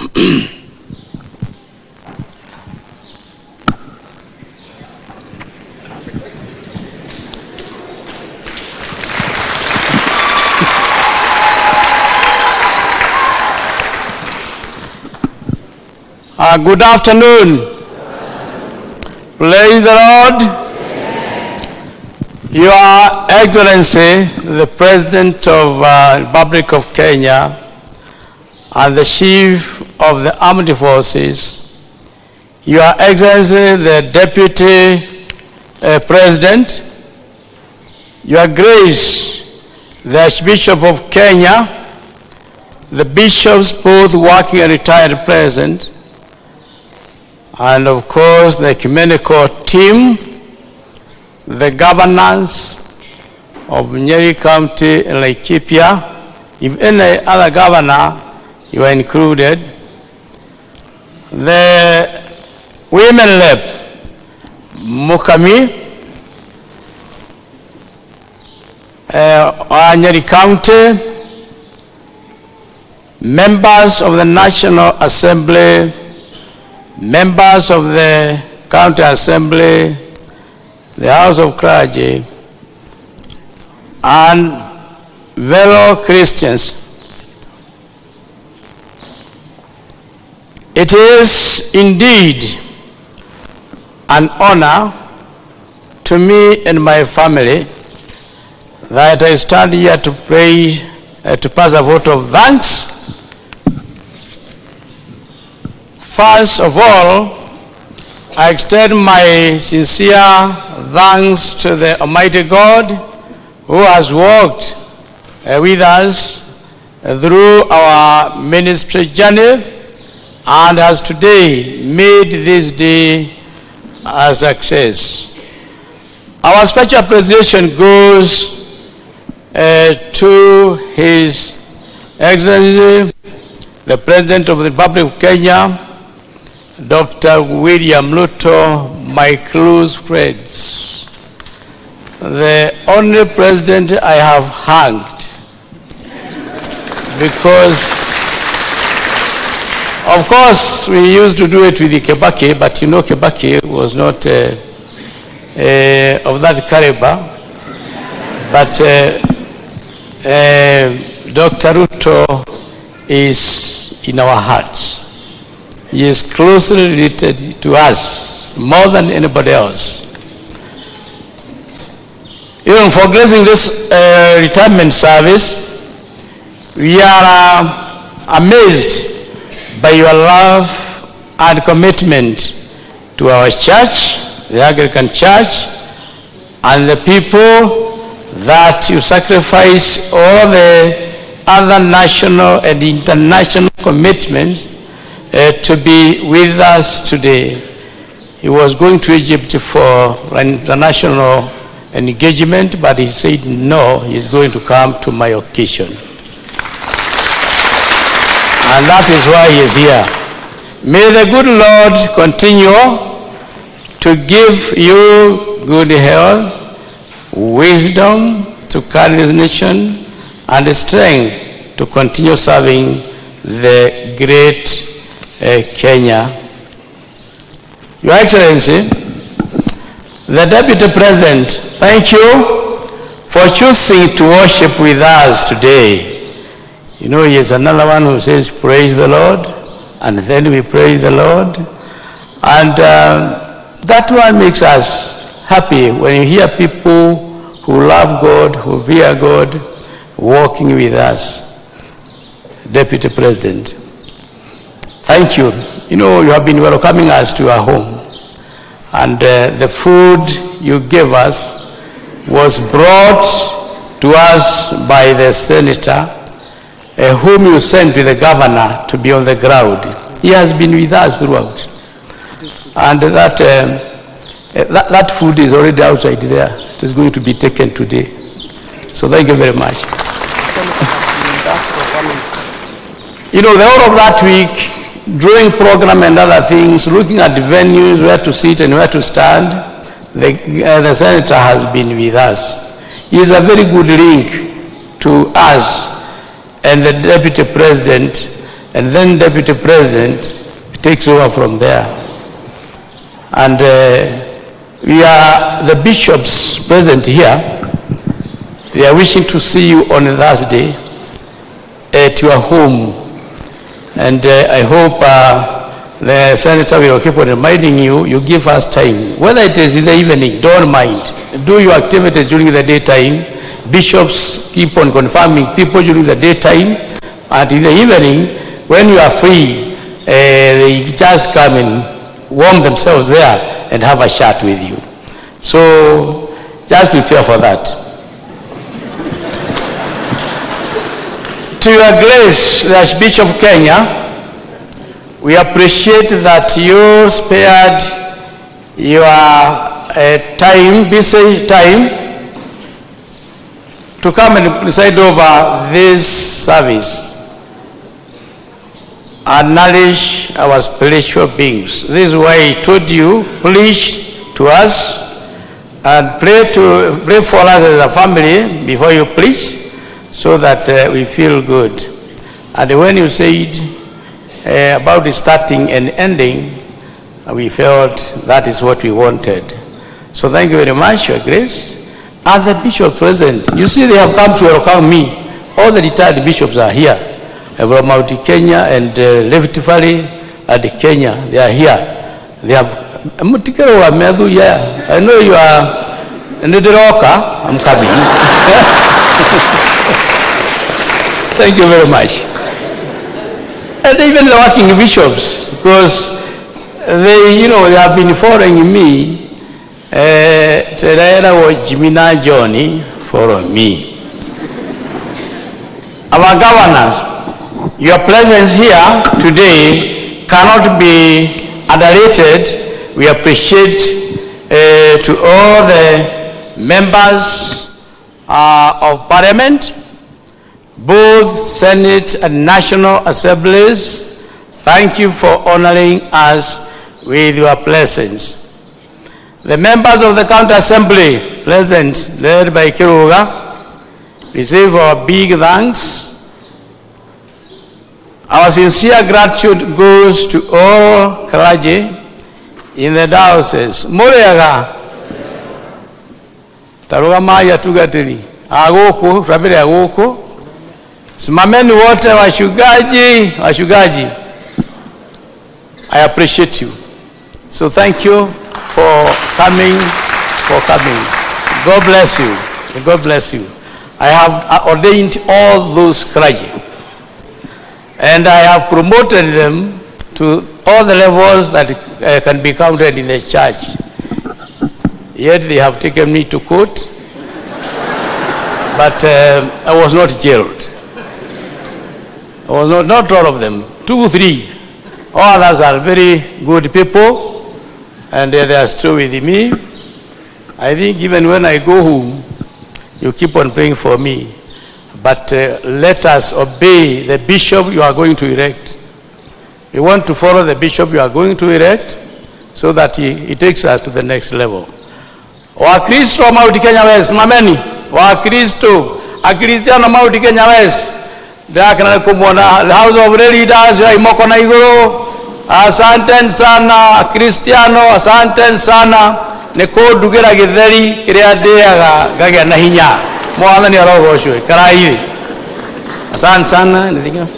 Uh, good afternoon. Praise the Lord. Your Excellency, the President of uh, the Republic of Kenya and the Chief of the Armed Forces, Your Excellency, the Deputy uh, President, Your Grace, the Archbishop of Kenya, the bishops both working and retired present, and of course the ecumenical team, the governors of Nyeri County and Laikipia, if any other governor you are included, the women rep, Mukami, uh, Nyeri County, members of the National Assembly, members of the County Assembly, the House of Clergy, and fellow Christians. It is indeed an honor to me and my family that I stand here to pray, uh, to pass a vote of thanks. First of all, I extend my sincere thanks to the Almighty God who has walked uh, with us uh, through our ministry journey and has today made this day a success. Our special appreciation goes uh, to His Excellency, the President of the Republic of Kenya, Doctor William Ruto, my close friends, the only president I have hanged, because of course we used to do it with the Kebaki, but you know Kebaki was not uh, uh, of that caliber, but uh, uh, Doctor Ruto is in our hearts. He is closely related to us more than anybody else. Even for gracing this uh, retirement service, we are uh, amazed by your love and commitment to our church, the Anglican Church, and the people that you sacrifice all the other national and international commitments Uh, to be with us today. He was going to Egypt for an international engagement, but he said no, he's going to come to my occasion. And that is why he is here. May the good Lord continue to give you good health, wisdom to carry this nation, and strength to continue serving the great uh, Kenya. Your Excellency, the Deputy President, thank you for choosing to worship with us today. You know, he is another one who says, praise the Lord, and then we praise the Lord. And uh, that one makes us happy when you hear people who love God, who fear God, walking with us. Deputy President, thank you. You know, you have been welcoming us to our home. And uh, the food you gave us was brought to us by the senator, uh, whom you sent to the governor to be on the ground. He has been with us throughout. And that, um, that, that food is already outside there. It is going to be taken today. So thank you very much. You know, the whole of that week, during program and other things, looking at the venues, where to sit and where to stand, the, uh, the senator has been with us. He is a very good link to us and the deputy president, and then deputy president takes over from there. And uh, we are the bishops present here. We are wishing to see you on Thursday at your home. And uh, I hope uh, the senator will keep on reminding you, you give us time. Whether it is in the evening, don't mind. Do your activities during the daytime. Bishops keep on confirming people during the daytime. And in the evening, when you are free, uh, they just come and warm themselves there and have a chat with you. So just prepare for that. To your grace, the Archbishop of Kenya, we appreciate that you spared your uh, time, busy time, to come and preside over this service and nourish our spiritual beings. This is why I told you, preach to us and pray, to, pray for us as a family before you preach, so that uh, we feel good. And when you said uh, about the starting and ending, we felt that is what we wanted. So thank you very much, Your Grace. And the bishop present, you see they have come to welcome me. All the retired bishops are here, from Mount Kenya and uh, Rift Valley and Kenya. They are here. They have, I know you are Nidiroka, I'm coming. Thank you very much. And even the working bishops, because they, you know, they have been following me. Terera wa Jimina Johnny follow me. Our governors, your presence here today cannot be underrated. We appreciate uh, to all the members uh, of Parliament, both Senate and National Assemblies. Thank you for honoring us with your presence. The members of the County Assembly present, led by Kiruga, receive our big thanks. Our sincere gratitude goes to all clergy in the diocese. Moreaga, Taruga Maya Tugatiri, Agoko, Rabbi Agoko, simameni wote washugaji, washugaji. I appreciate you. So thank you for coming, for coming. God bless you. God bless you. I have ordained all those clergy, and I have promoted them to all the levels that uh, can be counted in the church. Yet they have taken me to court, but uh, I was not jailed. I was not, not all of them, two, three. All others are very good people, and they are still with me. I think even when I go home, you keep on praying for me. But uh, let us obey the bishop you are going to elect. We want to follow the bishop you are going to elect so that he, he takes us to the next level. Wakristo wa Mount Kenya West, mameni. Wakristo, Akristiano Mount Kenya West. Dakana kumona, the House of Leaders, ya imoko na igoro. Asante sana, Kristiano, asante sana. Neko dugera githeri, kiria deaga, gage na hinya. Mwana ni arogo shwe, karai. Asante sana, anything else?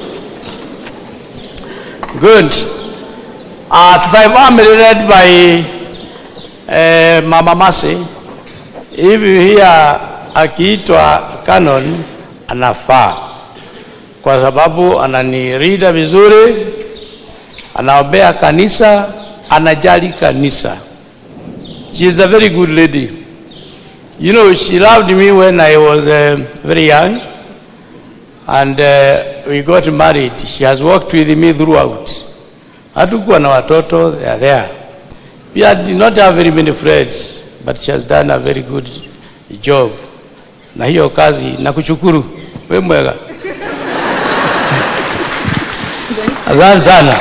Good. At five, I'm led by uh, Mama Masi. If you hear akiitwa Canon, anafaa. Kwa sababu ananirida vizuri, anaombea kanisa, anajali kanisa. She is a very good lady. You know, she loved me when I was uh, very young, and uh, we got married. She has worked with me throughout. Hatukuwa na watoto, they are there. We did not have very many friends, but she has done a very good job. Na hiyo kazi, nakushukuru, we mwega. Asante sana.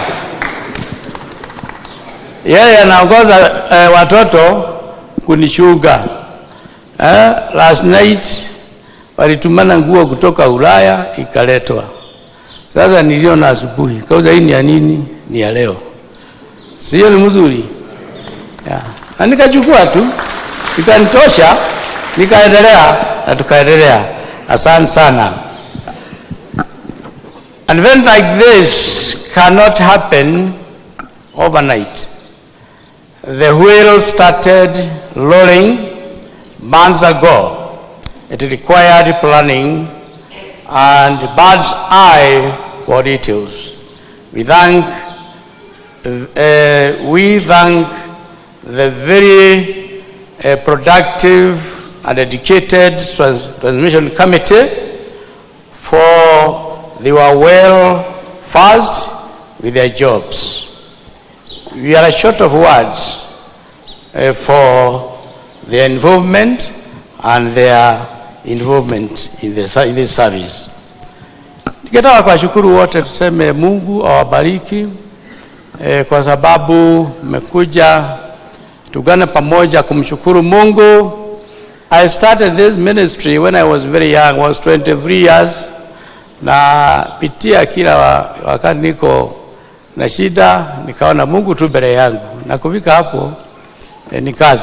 Yeye anaongoza uh, watoto kunishuga. Eh, last night walitumana nguo kutoka Ulaya ikaletwa. Sasa niliona asubuhi, kauza hii ni ya nini? Ni ya leo. Sio ni mzuri? Yeah. Na nikachukua tu, ikanitosha, nikaendelea na tukaendelea. Asante sana. An event like this cannot happen overnight. The wheel started rolling months ago. It required planning and bird's eye for details. We thank, uh, we thank the very uh, productive and dedicated trans transmission committee for they were well versed with their jobs. We are short of words uh, for their involvement and their involvement in the in this service. Nikitaka kuwashukuru wote, tuseme Mungu awabariki eh, kwa sababu mmekuja tugane pamoja kumshukuru Mungu. I started this ministry when I was very young, I was twenty-three years, na pitia kila wakati niko na shida, nikaona Mungu tu mbele yangu, na kufika hapo eh, ni kazi.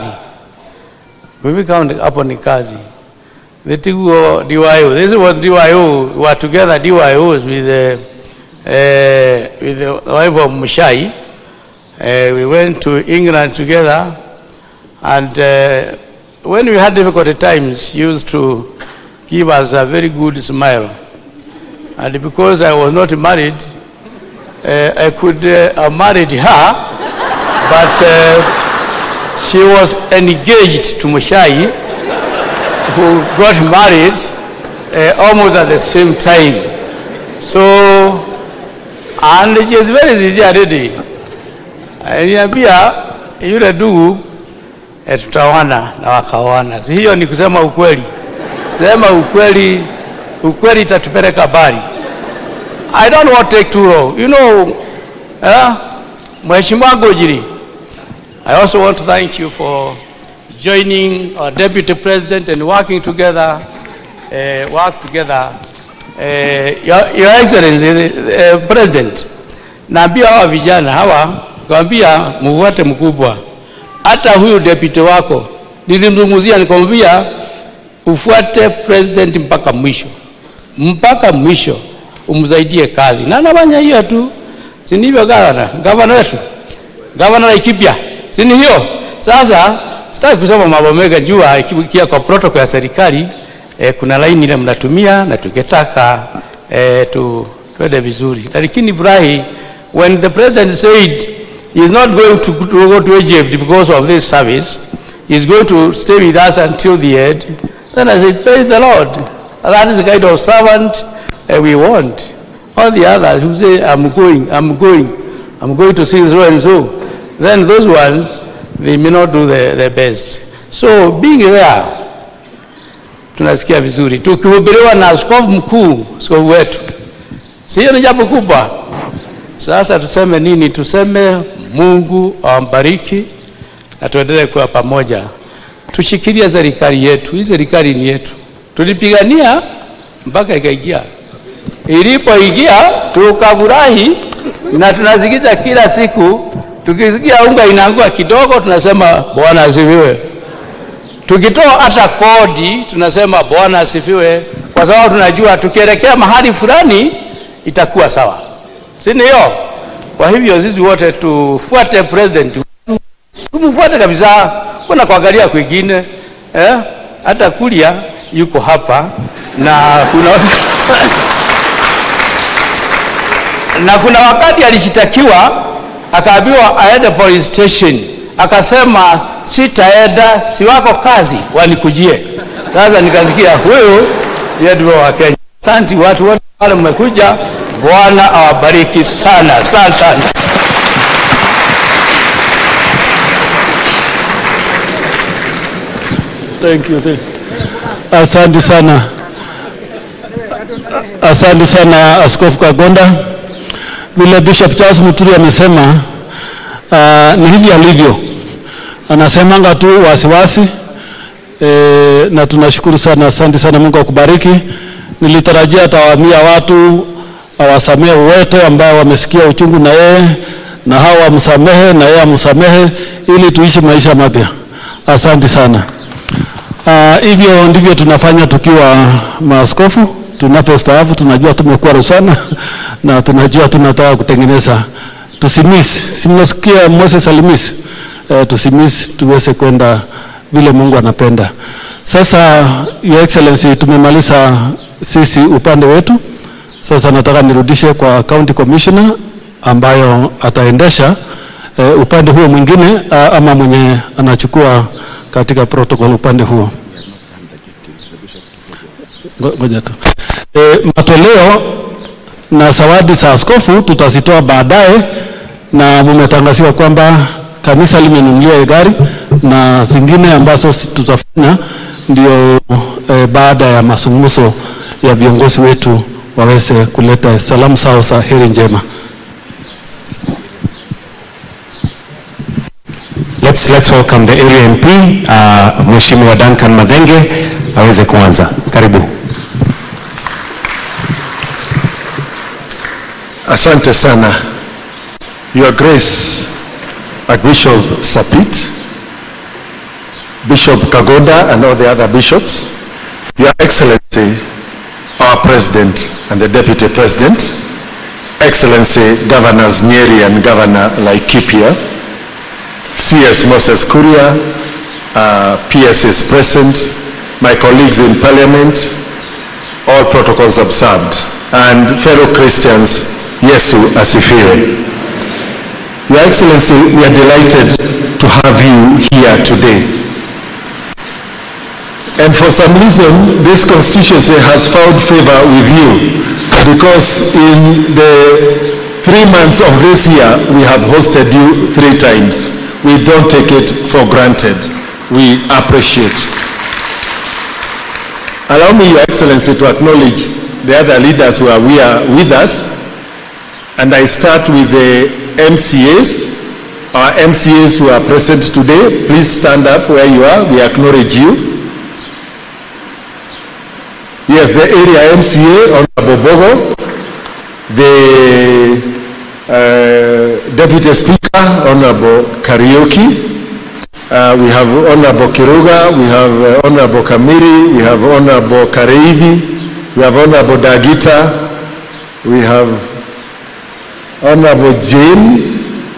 Kufika hapo ni kazi. The two D Y O, this is what D Y O were together. D Y Os with the uh, with the wife of Mushai. Uh, we went to England together, and uh, when we had difficult times, she used to give us a very good smile. And because I was not married, uh, I could uh, have married her, but uh, she was engaged to Mushai, who got married uh, almost at the same time. So, and she is very sincere lady. Aliniambia yule ndugu eh, tutawana na wakawana. Si hiyo ni kusema ukweli. Sema ukweli, ukweli itatupeleka mbali. I don't want to take too long. You know, eh, Mheshimiwa Gojiri, I also want to thank you for joining our Deputy President and working together, uh, work together. Uh, Your, Your Excellency, uh, President, naambia hawa vijana hawa, kwambia mvuate mkubwa. Hata huyu deputy wako, nilimzungumzia nikamwambia ufuate President mpaka mwisho. Mpaka mwisho, umzaidie kazi. Na anafanya hiyo tu. Si ndivyo gavana? Gavana wetu. Gavana Laikipia. Si ni hiyo? Sasa sitaki kusema mambo mengi jua ikiwa kwa protocol ya serikali eh, kuna line ile mnatumia na tungetaka eh, tu twende vizuri. Lakini furahi when the president said he is not going to, to go to Egypt because of this service, he is going to stay with us until the end, then I said, praise the Lord. That is the kind of servant uh, we want. All the others who say, I'm going, I'm going, I'm going to see so and so, then those ones, they may not do the, the best. So being there, tunasikia vizuri. Tukihubiriwa na askofu mkuu, askofu wetu. Sio ni jambo kubwa. Sasa tuseme nini? Tuseme Mungu awambariki na tuendelee kuwa pamoja. Tushikilie serikali yetu. Hii serikali ni yetu. Tulipigania mpaka ikaingia. Ilipoingia tukafurahi na tunasikiza kila siku. Tukisikia unga inaangua kidogo tunasema Bwana asifiwe. Tukitoa hata kodi tunasema Bwana asifiwe, kwa sababu tunajua tukielekea mahali fulani itakuwa sawa. Si ndio? Kwa hivyo sisi wote tufuate president. Tumfuate kabisa. Kuna kuangalia kwingine eh, hata kulia yuko hapa na kuna na kuna wakati alishitakiwa akaambiwa aende police station, akasema sitaenda, si wako kazi wanikujie. Sasa nikasikia huyu ndiye wa Kenya. Asante watu wote wale mmekuja, Bwana awabariki sana sana sana. Thank you, thank you. Asante sana. Asante sana Askofu Kagonda. Vile Bishop Charles Muturi amesema, uh, ni hivi alivyo. Anasemanga tu wasiwasi. E, na tunashukuru sana, asante sana, Mungu akubariki. Nilitarajia atawaambia watu awasamehe wote ambao wamesikia uchungu na yeye, na hao wamsamehe na yeye amsamehe, ili tuishi maisha mapya. Asante sana. Uh, hivyo ndivyo tunafanya tukiwa maaskofu. Tunapostaafu tunajua tumekuwa sana na tunajua tunataka kutengeneza. Tusimis, simnasikia Moses alimis. Uh, tusimis tuweze kwenda vile Mungu anapenda. Sasa Your Excellency, tumemaliza sisi upande wetu. Sasa nataka nirudishe kwa County Commissioner ambayo ataendesha uh, upande huo mwingine, uh, ama mwenye anachukua katika protocol upande huo. Ngoja tu. E, matoleo na zawadi za askofu tutazitoa baadaye, na mumetangaziwa kwamba kanisa limenunulia gari na zingine ambazo tutafanya ndio e, baada ya mazungumzo ya viongozi wetu waweze kuleta salamu zao za heri njema. Let's, let's welcome the area M P, uh, Mheshimiwa Duncan Madhenge, aweze kuanza. Karibu. Asante sana. Your Grace, Archbishop Sapit, Bishop Kagonda and all the other bishops, Your Excellency, our President and the Deputy President, Excellency Governors Nyeri and Governor Laikipia, C S Moses Kuria, uh, P S is present, my colleagues in Parliament, all protocols observed, and fellow Christians, Yesu asifiwe. Your Excellency, we are delighted to have you here today. And for some reason, this constituency has found favor with you, because in the three months of this year, we have hosted you three times. We don't take it for granted. We appreciate. Allow me, Your Excellency, to acknowledge the other leaders who are with us. And I start with the M C As. Our M C As who are present today, please stand up where you are. We acknowledge you. Yes, the area M C A, Honorable Bogo. The uh, Deputy Speaker, Honorable Karaoke. Uh, we have Honorable Kiruga, we have uh, Honorable Kamiri, we have Honorable Kareivi, we have Honorable Dagita, we have Honorable Jane,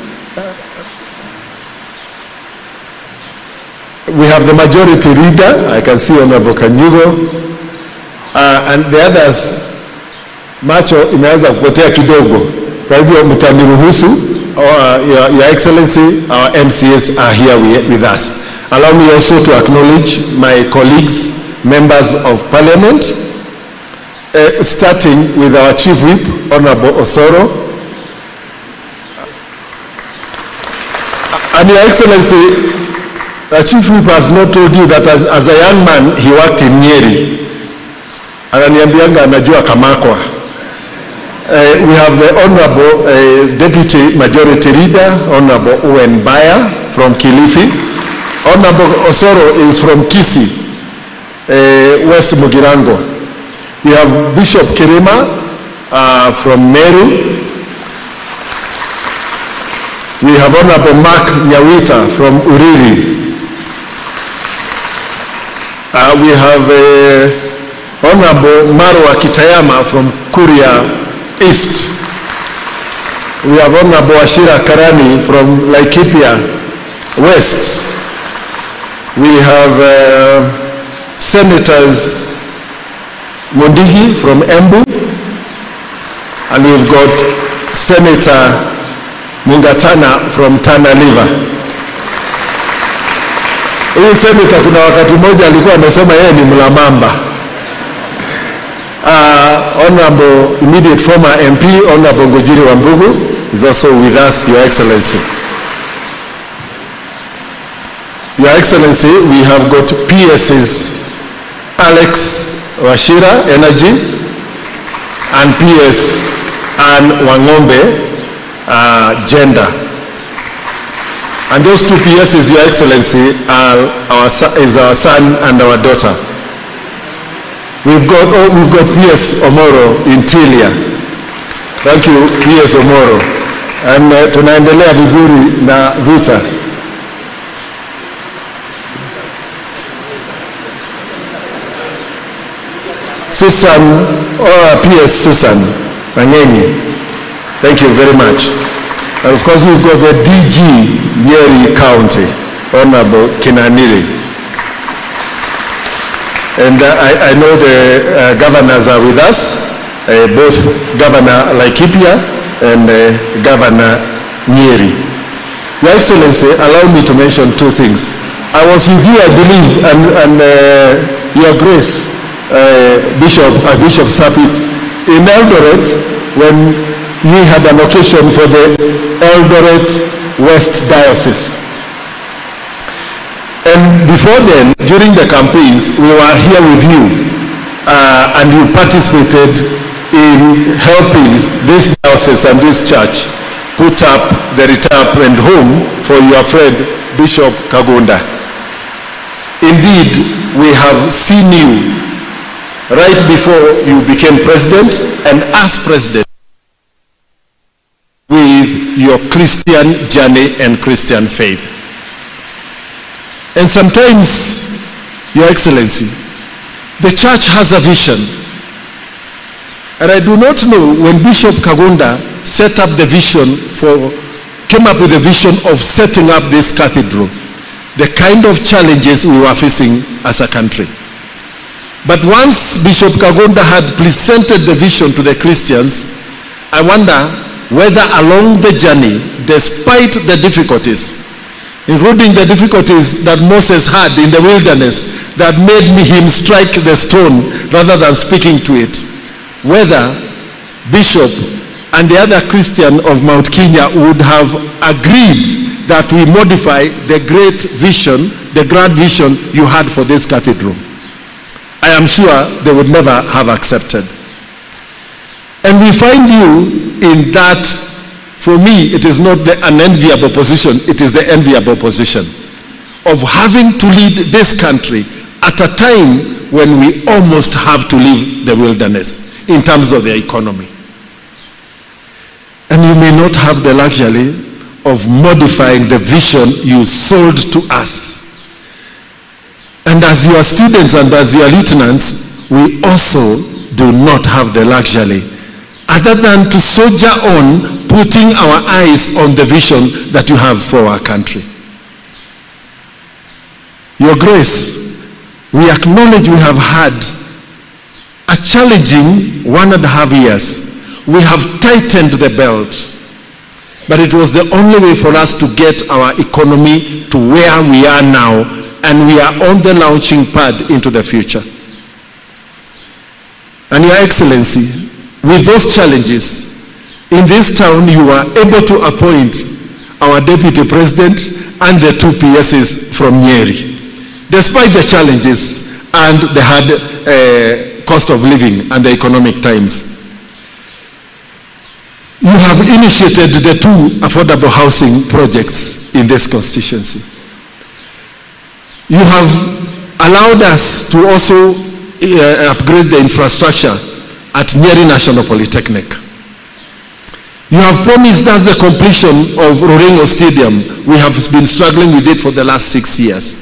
we have the majority leader, I can see Honorable Kanyugo, uh, and the others, macho imeanza kupotea kidogo, kwa hivyo mtaniruhusu. Uh, your, Your Excellency, our M C As are here with us. Allow me also to acknowledge my colleagues, members of Parliament, uh, starting with our Chief Whip, Honorable Osoro. And Your Excellency, The chief whip has not told you that as, as a young man, he worked in Nyeri. Ananiambianga anajua kamakwa. Uh, we have the Honorable uh, Deputy Majority Leader, Honorable Owen Baya from Kilifi. Honorable Osoro is from Kisi, uh, West Mugirango. We have Bishop Kirima uh, from Meru. We have Honorable Mark Nyawita from Uriri. Uh, we have uh, Honorable Marwa Kitayama from Kuria East. We have Honorable Ashira Karani from Laikipia West. We have uh, Senators Mondigi from Embu, and we've got Senator Mungatana from Tana River. Huyu senator kuna wakati moja alikuwa amesema yeye ni mlamamba. Uh, Honorable immediate former M P, Honorable Ngojiri Wambugu, is also with us, Your Excellency. Your Excellency, we have got P Ss Alex Washira, Energy, and P S Ann Wangombe, uh, Gender. And those two P Ss, Your Excellency, are our, is our son and our daughter. We've got, oh, we've got P S Omoro in Tilia. Thank you, P S Omoro. And uh, tunaendelea vizuri na vita. Susan, or P S Susan Ngunyi. Thank you very much. And of course we've got the D G Nyeri County, Honorable Kinaniri. And uh, I, I know the uh, governors are with us, uh, both Governor Laikipia and uh, Governor Nyeri. Your Excellency, allow me to mention two things. I was with you, I believe, and, and uh, Your Grace, uh, Bishop, uh, Bishop Sapit, in Eldoret, when we had an occasion for the Eldoret West Diocese. And before then, during the campaigns, we were here with you, uh, and you participated in helping this diocese and this church put up the retirement home for your friend, Bishop Kagunda. Indeed, we have seen you right before you became president and as president with your Christian journey and Christian faith. And sometimes, Your Excellency, the church has a vision. And I do not know when Bishop Kagunda set up the vision for, came up with the vision of setting up this cathedral, the kind of challenges we were facing as a country. But once Bishop Kagunda had presented the vision to the Christians, I wonder whether along the journey, despite the difficulties, including the difficulties that Moses had in the wilderness that made him strike the stone rather than speaking to it, whether Bishop and the other Christian of Mount Kenya would have agreed that we modify the great vision, the grand vision you had for this cathedral. I am sure they would never have accepted. And we find you in that. For me, it is not the unenviable position, it is the enviable position of having to lead this country at a time when we almost have to leave the wilderness in terms of the economy. And you may not have the luxury of modifying the vision you sold to us. And as your students and as your lieutenants, we also do not have the luxury other than to soldier on, putting our eyes on the vision that you have for our country. Your Grace, we acknowledge we have had a challenging one and a half years. We have tightened the belt, but it was the only way for us to get our economy to where we are now, and we are on the launching pad into the future. And Your Excellency, with those challenges, in this town you were able to appoint our Deputy President and the two P Ss from Nyeri, despite the challenges and the hard uh, cost of living and the economic times. You have initiated the two affordable housing projects in this constituency. You have allowed us to also uh, upgrade the infrastructure at Nyeri National Polytechnic. You have promised us the completion of Rurengo Stadium. We have been struggling with it for the last six years.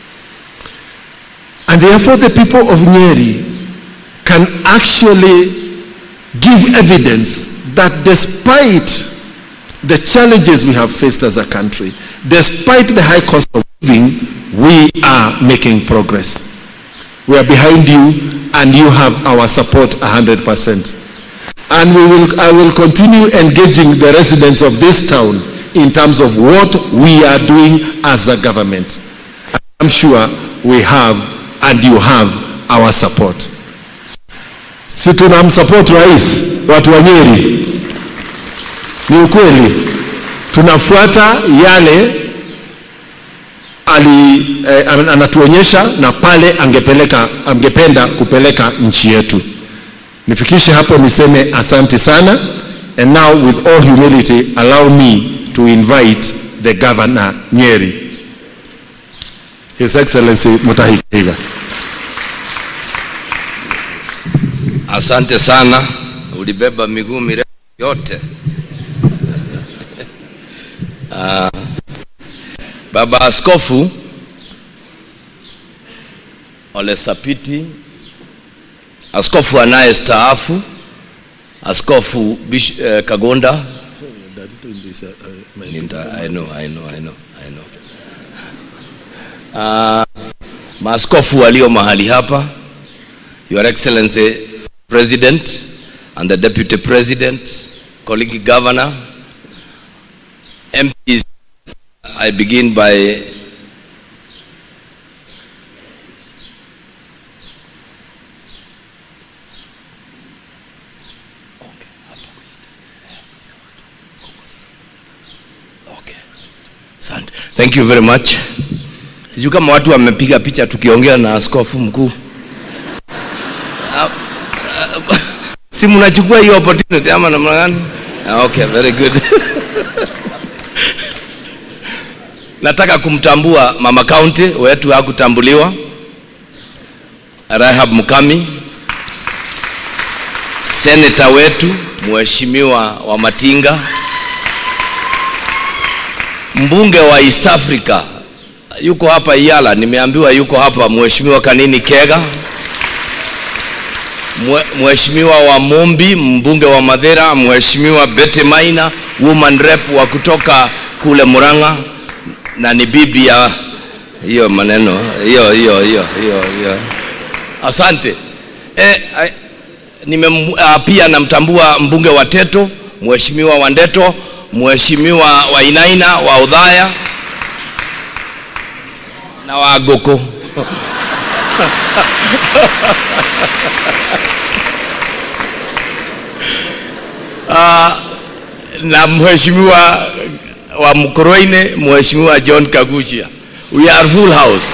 And therefore the people of Nyeri can actually give evidence that despite the challenges we have faced as a country, despite the high cost of living, we are making progress. We are behind you and you have our support one hundred percent. And we will, I will continue engaging the residents of this town in terms of what we are doing as a government. I'm sure we have and you have our support. Si tunamsupport rais watu wa Nyeri. Ni ukweli tunafuata yale ali eh, anatuonyesha na pale angepeleka angependa kupeleka nchi yetu. Nifikishe hapo niseme asante sana, and now with all humility allow me to invite the Governor Nyeri, His Excellency Mutahi. Asante sana, ulibeba miguu mirefu yote. uh, Baba Askofu Ole Sapiti, Askofu anayestaafu, Askofu uh, Kagonda. I know, I know, I know, I know. Uh, maaskofu walio mahali hapa, Your Excellency President and the Deputy President, colleague Governor, M Ps, I begin by thank you very much. Sijui kama watu wamepiga picha tukiongea na askofu mkuu. Si mnachukua hiyo opportunity ama namna gani? Okay, very good. Nataka kumtambua Mama County wetu hakutambuliwa, Rahab Mukami, Senator wetu Mheshimiwa wa Matinga, mbunge wa East Africa yuko hapa Iyala, nimeambiwa yuko hapa Mheshimiwa Kanini Kega, Mheshimiwa wa Mombi, mbunge wa Madera, Mheshimiwa Betty Maina, woman rep wa kutoka kule Murang'a, na ni bibi ya hiyo maneno hiyo hiyo hiyo hiyo. Asante. Eh, nime uh, pia namtambua mbunge wa Teto, Mheshimiwa wa Ndeto, Mheshimiwa wa Inaina wa Udhaya na wa Agoko. Uh, na Mheshimiwa wa Mkoroine, Mheshimiwa John Kagushia. We are full house.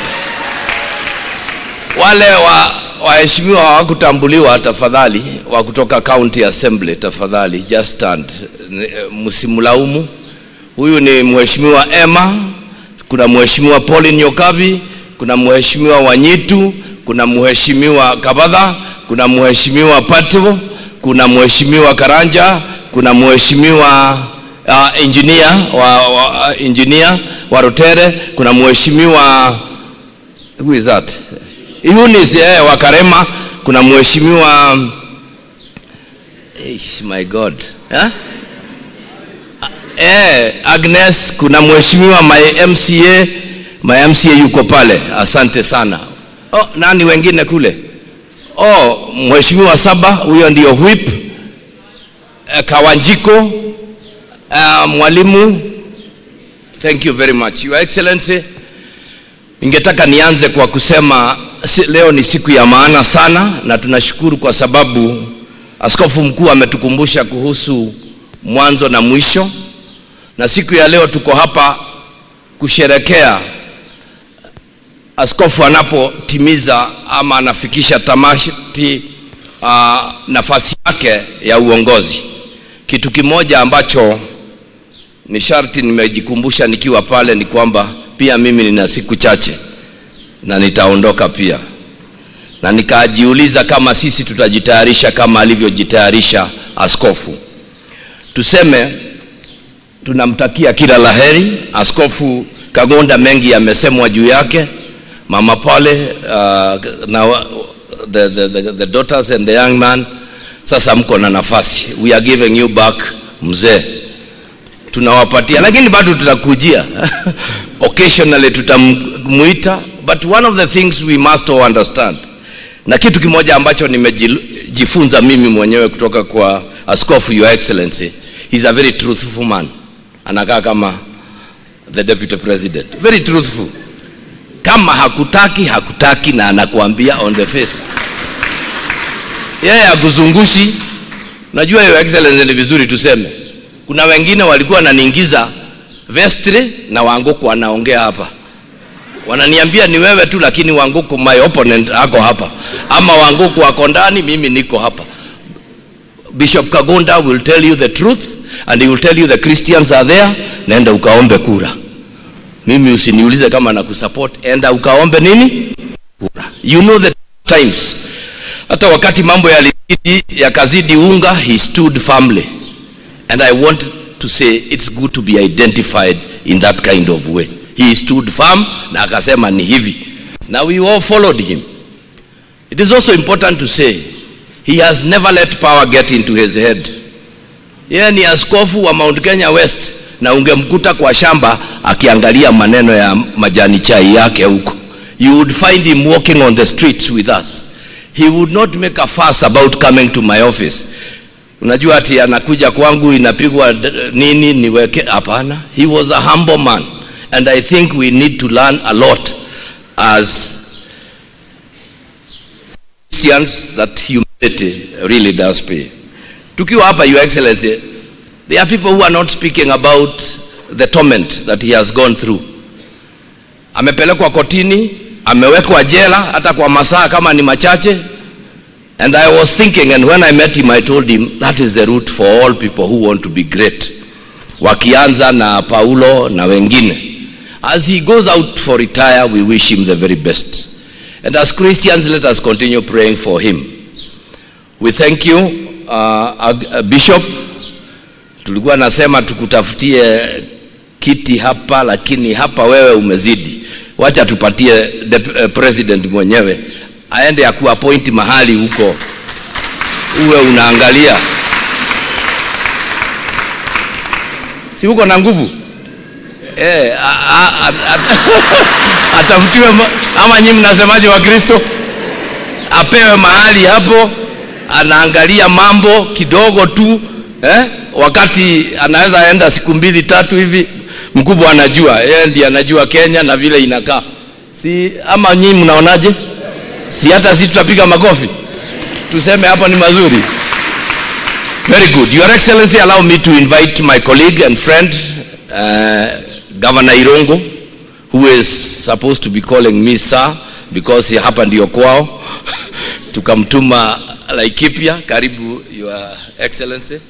Wale wa waheshimiwa hawakutambuliwa, tafadhali wa kutoka County Assembly, tafadhali just stand, msimlaumu. Huyu ni Mheshimiwa Emma, kuna Mheshimiwa Pauline Nyokabi, kuna Mheshimiwa Wanyitu, kuna Mheshimiwa Kabadha, kuna Mheshimiwa Patvo, kuna Mheshimiwa Karanja, kuna Mheshimiwa uh, engineer wa, wa uh, engineer wa Rotere, kuna Mheshimiwa who is that? Eunice eh, wa Karema, kuna Mheshimiwa Eish, my God. Huh? Eh, Agnes, kuna Mheshimiwa my M C A, my M C A yuko pale. Asante sana. Oh, nani wengine kule? Oh, Mheshimiwa Saba, huyo ndio whip. Uh, Kawanjiko, uh, mwalimu. Thank you very much, Your Excellency. Ningetaka nianze kwa kusema leo ni siku ya maana sana, na tunashukuru kwa sababu askofu mkuu ametukumbusha kuhusu mwanzo na mwisho. Na siku ya leo tuko hapa kusherekea askofu anapotimiza ama anafikisha tamati uh, nafasi yake ya uongozi. Kitu kimoja ambacho ni sharti nimejikumbusha nikiwa pale ni kwamba pia mimi nina siku chache na nitaondoka pia, na nikajiuliza kama sisi tutajitayarisha kama alivyojitayarisha askofu. Tuseme tunamtakia kila laheri askofu Kagonda, mengi yamesemwa juu yake. Mama pale uh, na the, the, the, the daughters and the young man, sasa mko na nafasi. We are giving you back mzee, tunawapatia, lakini bado tutakujia occasionally tutamuita, but one of the things we must all understand, na kitu kimoja ambacho nimejifunza mimi mwenyewe kutoka kwa askofu, Your Excellency, he's a very truthful man. Anakaa kama the deputy president, very truthful. Kama hakutaki hakutaki, na anakuambia on the face. Yeye yeah, hakuzungushi. Najua Your Excellency ni vizuri tuseme, kuna wengine walikuwa wananiingiza vestry na Wanguku wanaongea hapa, wananiambia ni wewe tu, lakini Wanguku my opponent ako hapa, ama Wanguku wako ndani, mimi niko hapa. Bishop Kagonda will tell you the truth and he will tell you the Christians are there. Nenda ukaombe kura. Mimi usiniulize kama na kusupport, enda ukaombe nini? Kura. You know the times. Hata wakati mambo yalizidi yakazidi unga, he stood firmly. And I want to say it's good to be identified in that kind of way. He stood firm na akasema ni hivi. Now we all followed him. It is also important to say he has never let power get into his head. Yeye ni askofu wa Mount Kenya West, na ungemkuta kwa shamba akiangalia maneno ya majani chai yake huko. You would find him walking on the streets with us. He would not make a fuss about coming to my office. Unajua ati anakuja kwangu inapigwa nini niweke, hapana. He was a humble man, and I think we need to learn a lot as Christians that humility really does pay. Tukiwa hapa, Your Excellency, there are people who are not speaking about the torment that he has gone through. Amepelekwa kotini, amewekwa jela hata kwa masaa kama ni machache. And I was thinking, and when I met him, I told him that is the route for all people who want to be great. Wakianza na Paulo na wengine. As he goes out for retire, we wish him the very best. And as Christians, let us continue praying for him. We thank you, uh, uh, Bishop. Tulikuwa nasema tukutafutie kiti hapa, lakini hapa wewe umezidi. Wacha tupatie uh, president mwenyewe aende ya kuappoint mahali huko, uwe unaangalia. Si huko na nguvu eh, atafutiwe, ama nyinyi mnasemaje wa Kristo? Apewe mahali hapo, anaangalia mambo kidogo tu eh, wakati anaweza enda siku mbili tatu hivi. Mkubwa anajua, yeye ndiye anajua Kenya na vile inakaa. Si ama nyinyi mnaonaje? Si hata sisi tutapiga makofi tuseme hapa ni mazuri. Very good. Your Excellency, allow me to invite my colleague and friend, uh, Governor Irongo, who is supposed to be calling me sir because he hapa ndio kwao. Tukamtuma Laikipia. Karibu, Your Excellency.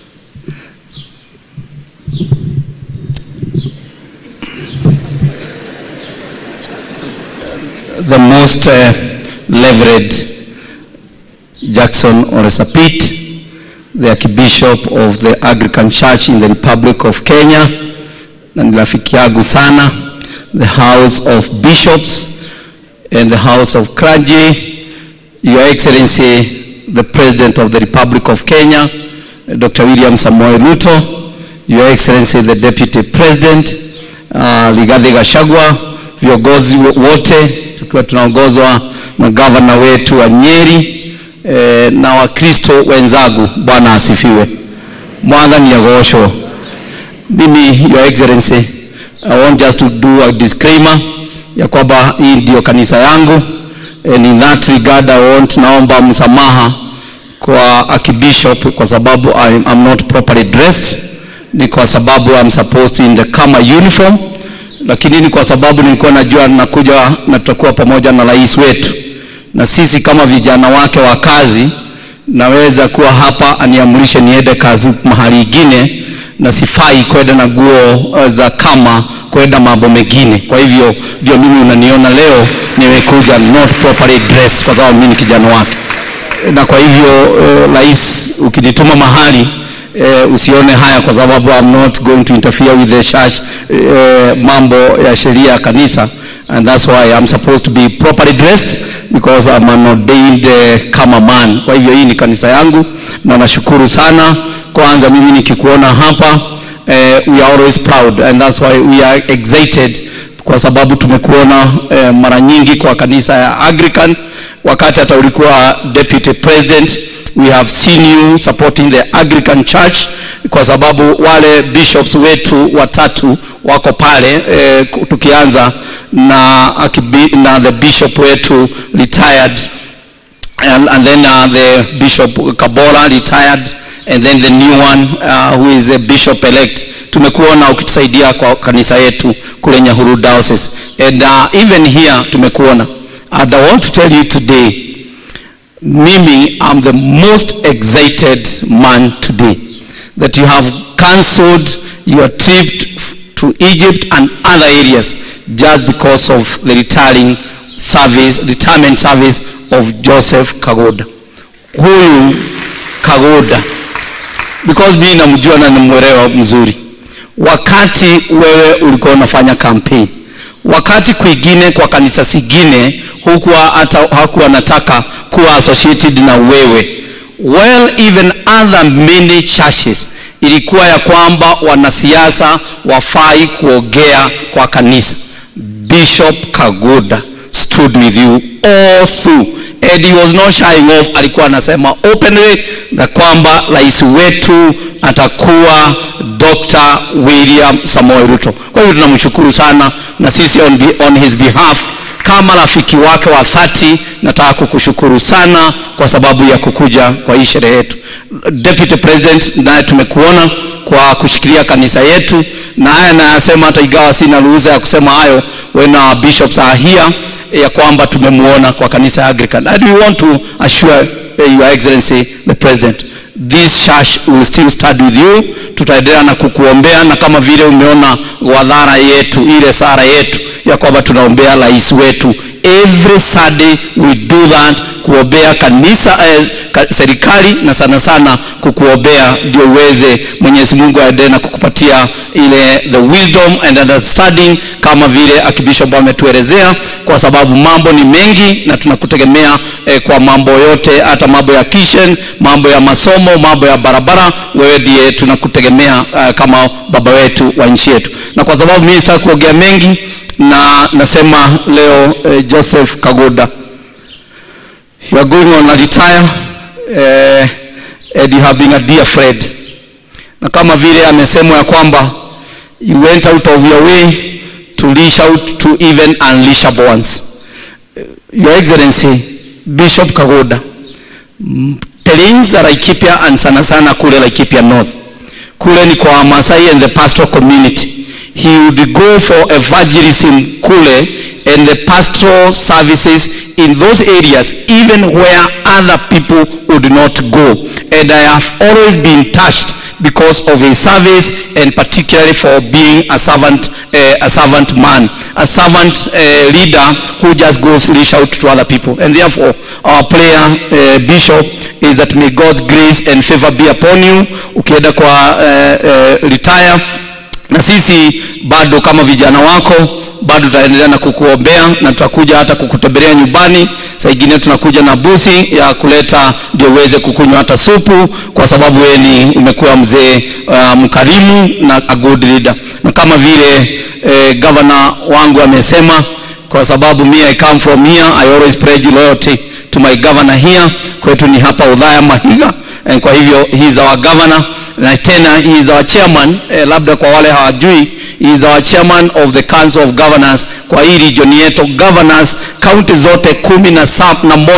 The most uh, leveraged Jackson Oresapit, the Archbishop of the Anglican Church in the Republic of Kenya, and rafiki yangu sana, the House of Bishops and the House of Clergy, Your Excellency, the President of the Republic of Kenya, Doctor William Samoei Ruto, Your Excellency, the Deputy President, uh, Rigathi Gachagua, viongozi wote tukiwa tunaongozwa na governor wetu wa Nyeri, eh, na Wakristo wenzangu, Bwana asifiwe. Mwathani agocwo. Mimi, Your Excellency, I want just to do a disclaimer ya kwamba hii ndio kanisa yangu, and in that regard I want naomba msamaha kwa Archbishop kwa sababu I'm, I'm not properly dressed. Ni kwa sababu I'm supposed to in the kama uniform, lakini ni kwa sababu nilikuwa najua nakuja na tutakuwa pamoja na rais wetu, na sisi kama vijana wake wa kazi naweza kuwa hapa aniamrishe niende kazi mahali ingine, na sifai kwenda na nguo za kama kwenda mambo mengine. Kwa hivyo ndio mimi unaniona leo nimekuja not properly dressed kwa sababu mimi ni kijana wake. Na kwa hivyo rais uh, ukinituma mahali uh, usione haya kwa sababu I'm not going to interfere with the church uh, mambo ya sheria ya kanisa, and that's why I'm supposed to be properly dressed because I'm an ordained uh, kama man. Kwa hivyo hii ni kanisa yangu na nashukuru sana. Kwanza mimi nikikuona hapa uh, we are always proud, and that's why we are excited kwa sababu tumekuona uh, mara nyingi kwa kanisa ya Anglican. Wakati hata ulikuwa deputy president, we have seen you supporting the Anglican church kwa sababu wale bishops wetu watatu wako pale eh, tukianza na, na the bishop wetu retired, and, and then uh, the Bishop Kabora retired, and then the new one uh, who is a bishop elect. Tumekuona ukitusaidia kwa kanisa yetu kule Nyahururu diocese, and uh, even here tumekuona. And I want to tell you today, Mimi, I'm the most excited man today that you have cancelled your trip to Egypt and other areas just because of the retiring service, retirement service of Joseph Kagoda. Huyu Kagoda, because mimi namjua na namwelewa mzuri. Wakati wewe ulikuwa unafanya campaign, wakati kwingine kwa kanisa sigine hukuwa hata hakuwa nataka kuwa associated na wewe. Well, even other many churches ilikuwa ya kwamba wanasiasa wafai kuogea kwa kanisa. Bishop Kagoda stood with you all through, and he was not shying off. Alikuwa anasema openly na kwamba rais wetu atakuwa Doctor William Samoei Ruto. Kwa hiyo tunamshukuru sana, na sisi on, on his behalf kama rafiki wake wa dhati nataka kukushukuru sana kwa sababu ya kukuja kwa hii sherehe yetu. Deputy President, naye tumekuona kwa kushikilia kanisa yetu, na haya nasema hata igawa sina ruhusa ya kusema hayo when our bishops are here, ya kwamba tumemuona kwa kanisa ya Anglican. And we want to assure uh, Your Excellency the President, this church will still stand with you. Tutaendelea na kukuombea, na kama vile umeona wadhara yetu, ile sara yetu ya kwamba tunaombea rais wetu. Every Sunday we do that, kuombea kanisa as serikali, na sana sana kukuombea ndio uweze Mwenyezi Mungu aendelee na kukupatia ile the wisdom and understanding kama vile Archbishop ametuelezea, kwa sababu mambo ni mengi na tunakutegemea eh, kwa mambo yote, hata mambo ya kitchen, mambo ya masomo, mambo ya barabara. Wewe ndiye tunakutegemea uh, kama baba wetu wa nchi yetu. Na kwa sababu mimi sitaki kuongea mengi, na nasema leo uh, Joseph Kagoda, you are going on a retire uh, and you have been a dear friend. Na kama vile amesemwa ya kwamba you went out of your way to reach out to even unreachable ones. Your Excellency Bishop Kagoda, Terrains za Laikipia and sana sana kule Laikipia North, kule ni kwa Masai and the pastoral community. He would go for evangelism kule and the pastoral services in those areas even where other people would not go. And I have always been touched because of his service, and particularly for being a servant, uh, a servant man, a servant uh, leader who just goes reach out to other people. And therefore, our prayer, uh, Bishop, is that may God's grace and favor be upon you. Ukienda kwa uh, uh, retire, na sisi bado kama vijana wako bado tutaendelea na kukuombea, na tutakuja hata kukutembelea nyumbani. Saa nyingine tunakuja na busi ya kuleta ndio uweze kukunywa hata supu, kwa sababu wewe ni umekuwa mzee uh, mkarimu na a good leader. Na kama vile eh, governor wangu amesema, kwa sababu me I come from here, I always pledge loyalty to my governor here. Kwetu ni hapa Udhaya Mahiga, and kwa hivyo he is our governor. Na tena he is our chairman, eh, labda kwa wale hawajui, he is our chairman of the Council of Governors kwa hii region yetu. Governors county zote kumi na saba na moja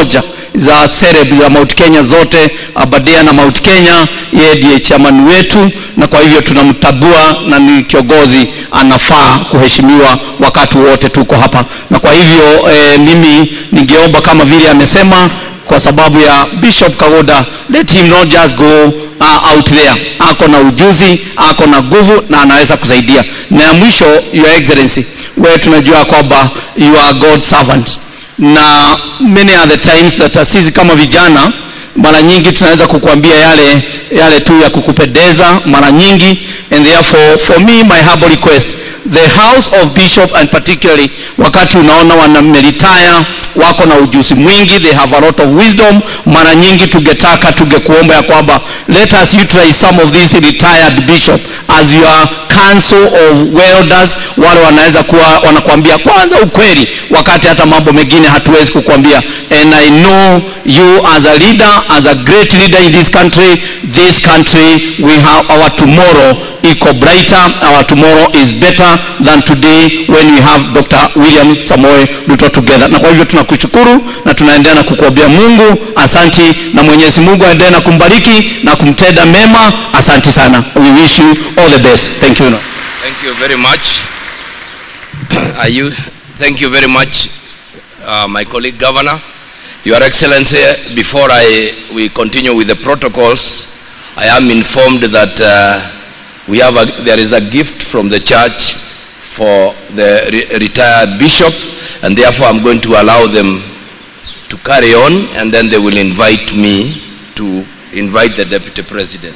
za sereb za Mount Kenya zote, Aberdeen na Mount Kenya. Yeye ndiye chairman wetu, na kwa hivyo tunamtabua na ni kiongozi anafaa kuheshimiwa wakati wote tuko hapa. Na kwa hivyo eh, mimi ningeomba kama vile amesema, kwa sababu ya Bishop Kagoda, let him not just go uh, out there. Ako na ujuzi, ako na nguvu na anaweza kusaidia. Na ya mwisho, Your Excellency, wewe tunajua kwamba you are God's servant, na many are the times that sisi kama vijana mara nyingi tunaweza kukuambia yale yale tu ya kukupendeza mara nyingi, and therefore for me my humble request, the house of bishop and particularly wakati unaona wanameritaya wako na ujuzi mwingi, they have a lot of wisdom, mara nyingi tungetaka tungekuomba ya kwamba let us utilize some of these retired bishop as your council of welders, wale wanaweza kuwa wanakuambia kwanza ukweli wakati hata mambo mengine hatuwezi kukuambia. And I know you as a leader, as a great leader in this country, this country we have our tomorrow equal brighter, our tomorrow is better than today when we have Doctor William Samoei Ruto together. Na kwa hivyo tunakushukuru na tunaendelea na kukuombea Mungu. Asanti, na Mwenyezi Mungu aendelee na kumbariki na kumtenda mema. Asanti sana. We wish you all the best. Thank you. Thank you very much. Are you? Thank you very much, uh, my colleague Governor. Your Excellency, before I we continue with the protocols, I am informed that uh, we have a, there is a gift from the church for the re retired bishop, and therefore I'm going to allow them to carry on, and then they will invite me to invite the Deputy President.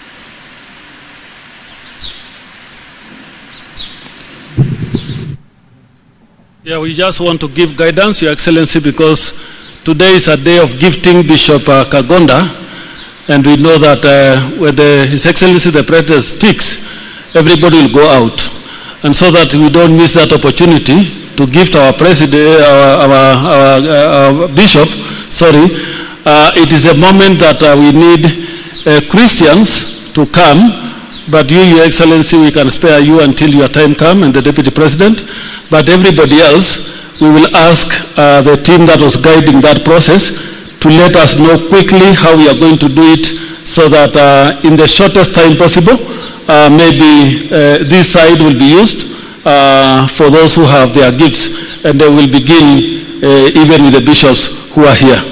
Yeah, we just want to give guidance, Your Excellency, because today is a day of gifting Bishop uh, Kagonda, and we know that uh, when the, His Excellency the President speaks, everybody will go out. And so that we don't miss that opportunity to gift our president, our, our, our, our bishop, sorry, uh, it is a moment that uh, we need uh, Christians to come, but you, Your Excellency, we can spare you until your time comes and the Deputy President. But everybody else, we will ask uh, the team that was guiding that process to let us know quickly how we are going to do it, so that uh, in the shortest time possible, uh, maybe uh, this side will be used uh, for those who have their gifts, and they will begin uh, even with the bishops who are here.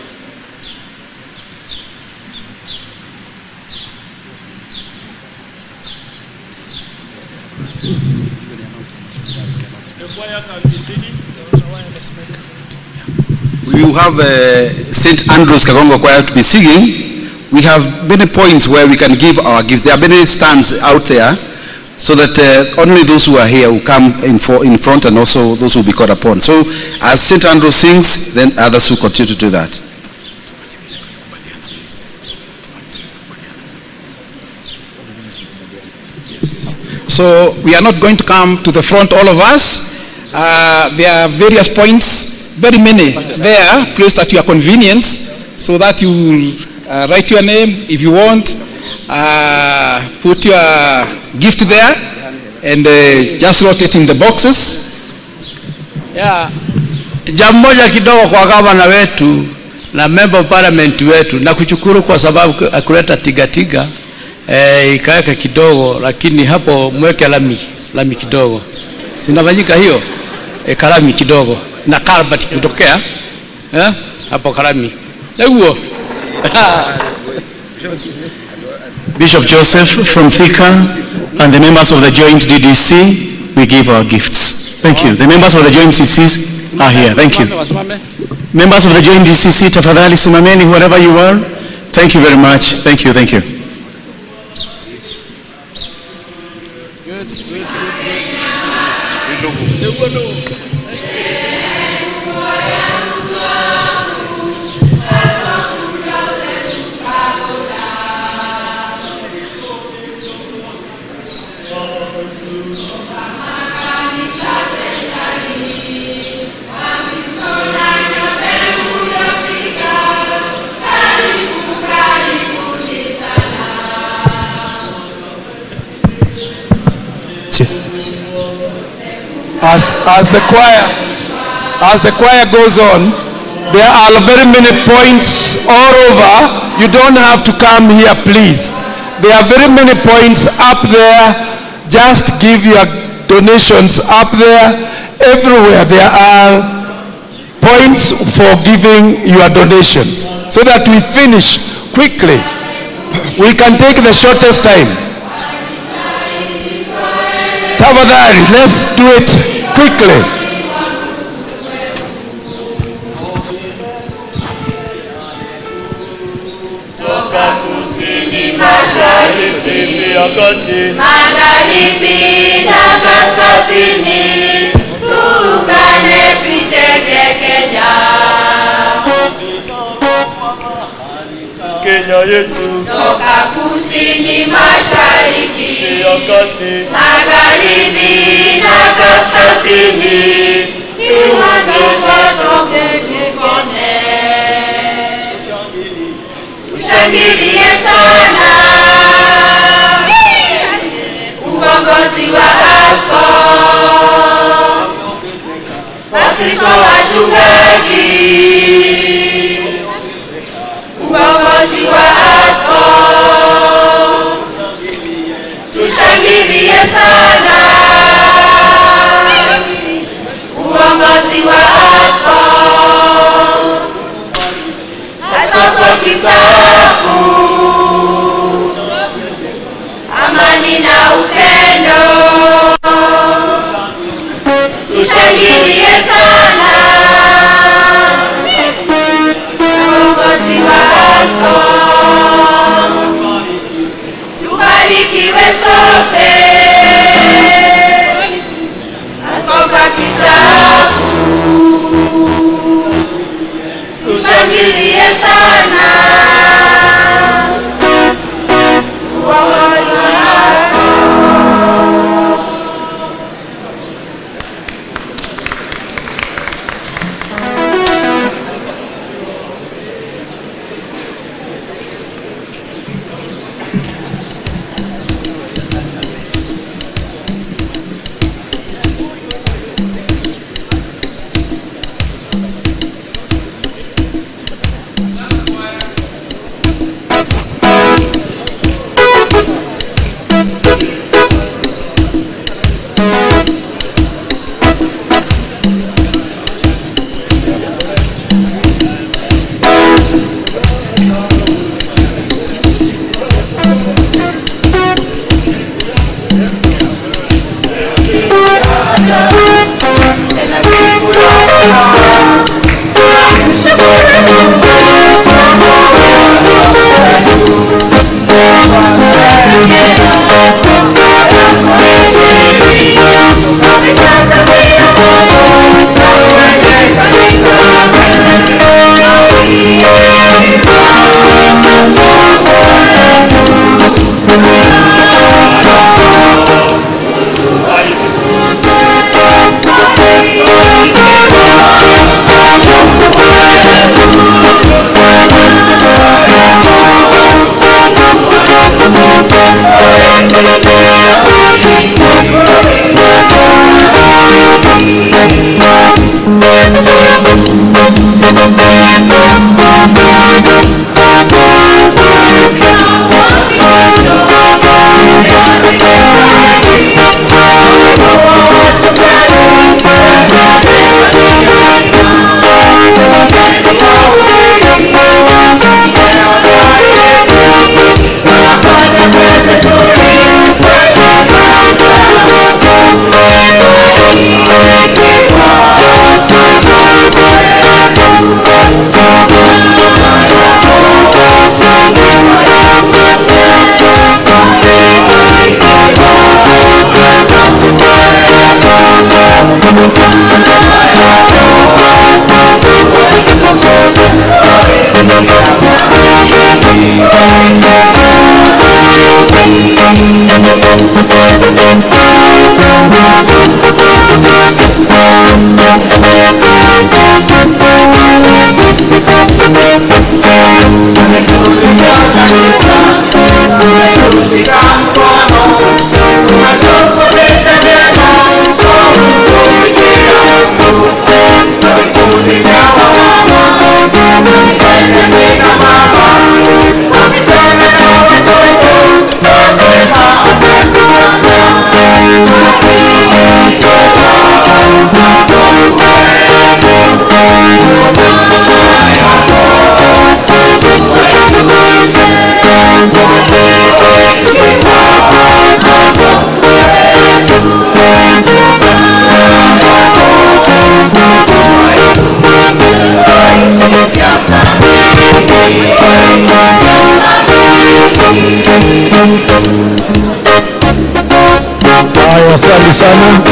You have uh, Saint Andrew's Kagongo Choir to be singing. We have many points where we can give our gifts. There are many stands out there, so that uh, only those who are here will come in, for, in front, and also those who will be called upon. So as Saint Andrew sings, then others will continue to do that. So we are not going to come to the front, all of us. Uh, there are various points, very many there, placed at your convenience, so that you uh, write your name if you want, uh, put your gift there, and uh, just rotate in the boxes. Yeah. Jambo moja kidogo kwa gavana wetu na member of parliament wetu, na kushukuru kwa sababu akuleta tiga tiga eh, ikaweka kidogo, lakini hapo mweke lami lami kidogo, sinafanyika hiyo e, kalami kidogo na karabati kutokea eh, hapo kalami leguo. Bishop Joseph from Thika and the members of the joint D D C, we give our gifts. Thank you. The members of the joint D D C are here. Thank you. Members of the joint D C C, tafadhali simameni wherever you are. Thank you very much. Thank you. Thank you. Good, good, good, good. As, as the choir as the choir goes on, There are very many points all over. You don't have to come here, please. There are very many points up there. Just give your donations up there. Everywhere there are points for giving your donations so that we finish quickly. We can take the shortest time. Tafadhali, let's do it quickly. Magharibi na kaskazini, tuungane tujenge Kenya. Kenya yetu. Toka kusini mashariki, magharibi na kaskazini, tuungane tujenge Kenya. Tushangilie sana uongozi wa askofu, Wakristo wachungaji, uongozi wa askofu, tushangilie sana uongozi wa askofu, askofu kistafu, amani na upendo, tushangilie sana uongozi wa askofu, tubarikiwe sote. Asante sana.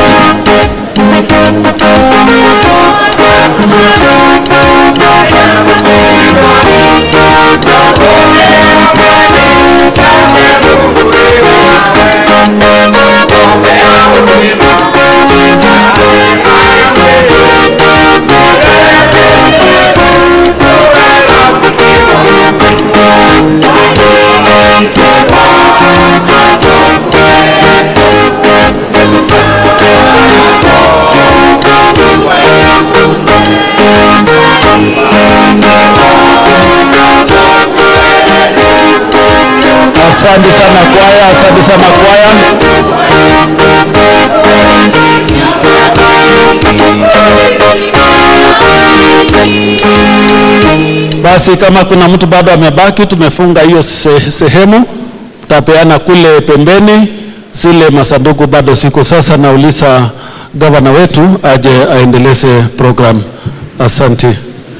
Asante sana kwaya, asante sana kwaya. Basi kama kuna mtu bado amebaki, tumefunga hiyo se sehemu, tutapeana kule pembeni, zile masanduku bado siko. Sasa nauliza gavana wetu aje aendeleze program. Asante.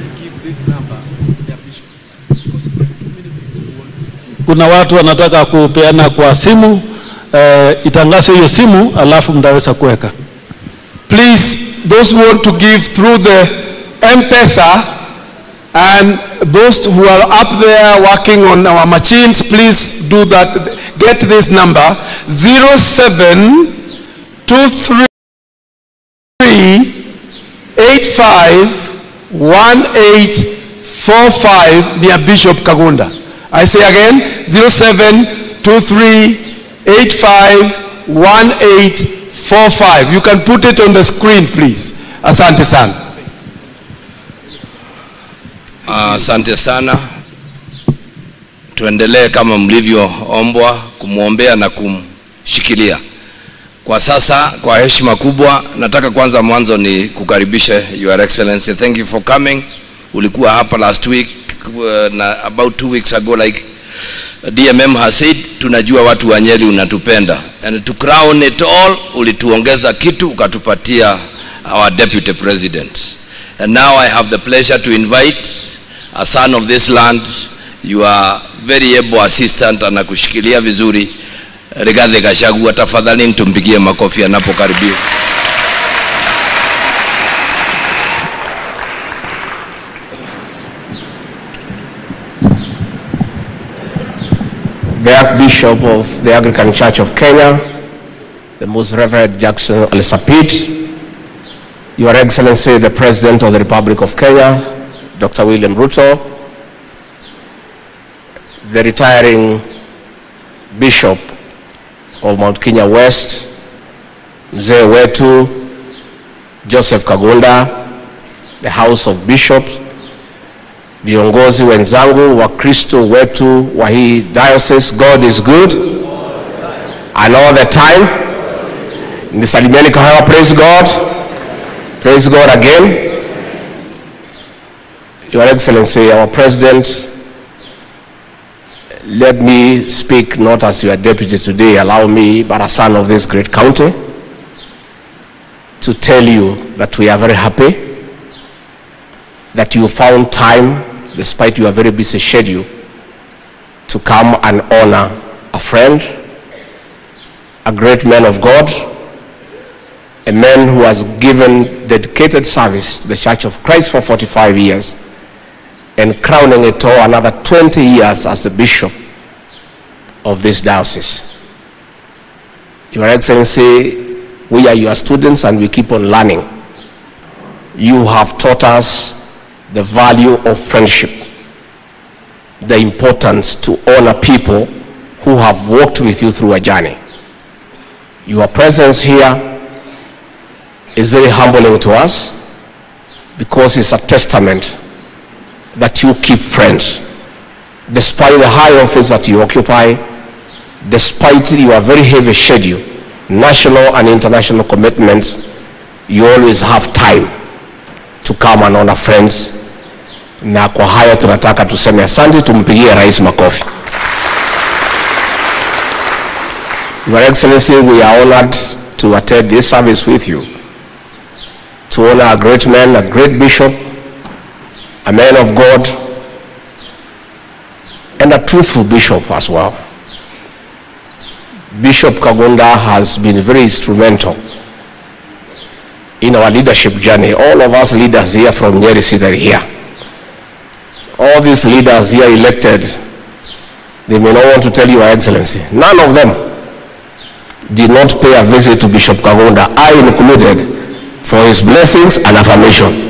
Kuna watu wanataka kupeana kwa simu, uh, itangazwe hiyo simu alafu mtaweza kuweka. Please, those who want to give through the M-Pesa and those who are up there working on our machines, please do that. Get this number zero seven two three eight five one eight four five near Bishop Kagunda. I say again, zero seven two three eight five one eight four five. You can put it on the screen, please. Asante sana. Asante sana. Tuendelee kama mlivyoombwa kumwombea na kumshikilia. Kwa sasa, kwa heshima kubwa, nataka kwanza mwanzo ni kukaribisha Your Excellency. Thank you for coming. Ulikuwa hapa last week. Uh, na about two weeks ago, like D M M has said, tunajua watu wa Nyeri unatupenda, and to crown it all, ulituongeza kitu ukatupatia our deputy president. And now I have the pleasure to invite a son of this land, your very able assistant, anakushikilia vizuri, Rigathi Gachagua. Tafadhali mtumpigie makofi anapokaribia. The Archbishop of the Anglican Church of Kenya, the Most Reverend Jackson Ole Sapit, Your Excellency, the President of the Republic of Kenya, Doctor William Ruto, the retiring Bishop of Mount Kenya West, Mzee wetu Joseph Kagunda, the House of Bishops, viongozi wenzangu wa Kristo wetu wa hii diocese. God is good and all the time. Nisalimieni kwa hewa. Praise God. Praise God again. Your Excellency, our President, let me speak not as your deputy today, allow me, but a son of this great county, to tell you that we are very happy that you found time, despite your very busy schedule, to come and honor a friend, a great man of God, a man who has given dedicated service to the Church of Christ for forty-five years, and crowning it all another twenty years as the bishop of this diocese. Your Excellency, we are your students and we keep on learning. You have taught us the value of friendship, the importance to honor people who have walked with you through a journey. Your presence here is very humbling to us because it's a testament that you keep friends. Despite the high office that you occupy, despite your very heavy schedule, national and international commitments, you always have time to come and honor friends. Na kwa haya tunataka tuseme asante, tumpigie rais makofi. Your Excellency, we are honored to attend this service with you, to honor a great man, a great bishop, a man of God, and a truthful bishop as well. Bishop Kagonda has been very instrumental in our leadership journey. All of us leaders here from Nyeri seated here. All these leaders here elected, they may not want to tell you, Your Excellency. None of them did not pay a visit to Bishop Kagonda, I included, for his blessings and affirmation.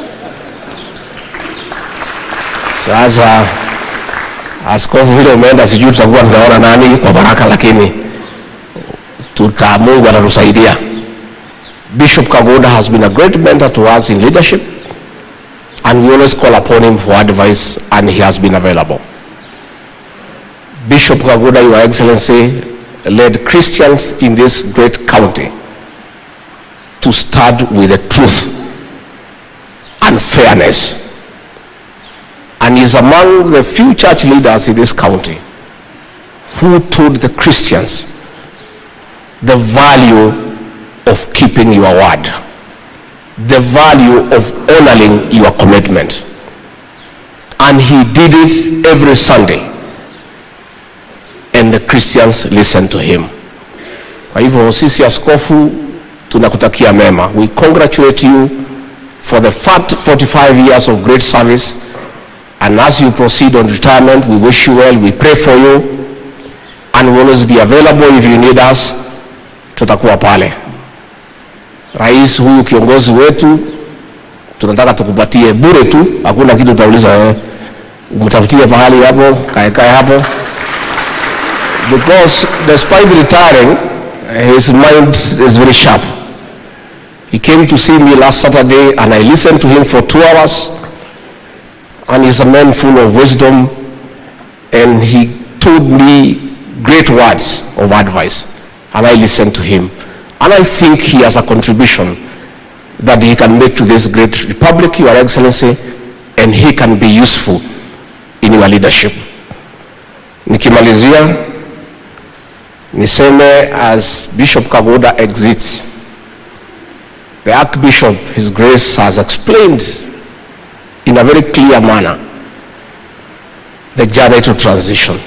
So as a askofu vile umeenda, sijui tutakuwa tunaona nani kwa baraka, lakini tuta Mungu atatusaidia. Bishop Kagonda has been a great mentor to us in leadership, and we always call upon him for advice, and he has been available. Bishop Kagonda, Your Excellency, led Christians in this great county to stand with the truth and fairness, and is among the few church leaders in this county who told the Christians the value of keeping your word, the value of honoring your commitment. And he did it every Sunday, and the Christians listened to him. Kwa hivyo sisi askofu tunakutakia mema. We congratulate you for the forty-five years of great service, and as you proceed on retirement, we wish you well, we pray for you, and we'll always be available if you need us. Tutakuwa pale. Rais huyu kiongozi wetu tunataka tukupatie bure tu, hakuna kitu utauliza wewe. Umtafutie pahali hapo, kae kae hapo. Because despite retiring, his mind is very sharp. He came to see me last Saturday, and I listened to him for two hours. And he's a man full of wisdom, and he told me great words of advice, and I listened to him. And I think he has a contribution that he can make to this great republic, Your Excellency, and he can be useful in your leadership. Nikimalizia, niseme as Bishop Kagonda exits, the Archbishop, His Grace, has explained in a very clear manner the journey to transition.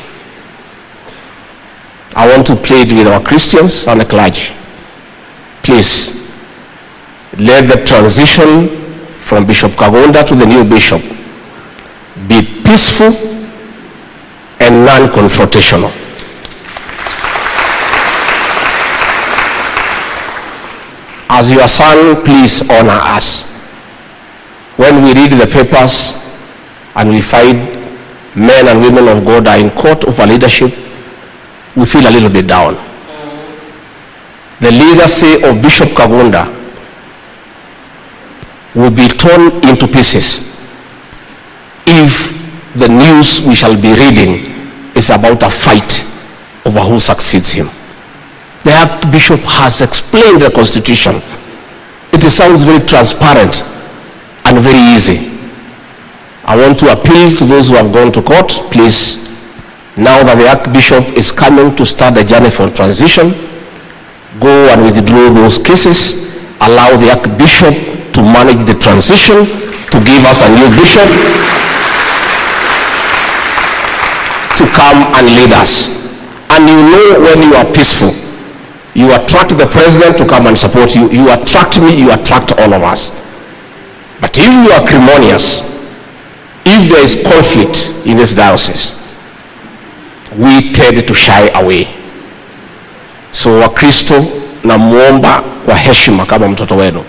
I want to plead with our Christians and the clergy. Please, let the transition from Bishop Kagonda to the new bishop be peaceful and non-confrontational. As your son, please honor us. When we read the papers and we find men and women of God are in court over leadership, we feel a little bit down. The legacy of Bishop Kagonda will be torn into pieces if the news we shall be reading is about a fight over who succeeds him. The Archbishop has explained the Constitution. It sounds very transparent and very easy. I want to appeal to those who have gone to court, please, now that the Archbishop is coming to start the journey for transition, go and withdraw those cases, allow the Archbishop to manage the transition, to give us a new bishop to come and lead us. And you know, when you are peaceful, you attract the president to come and support you. You attract me, you attract all of us. But if you are acrimonious, if there is conflict in this diocese, we tend to shy away. So Wakristo, na muomba kwa heshima kama mtoto wenu,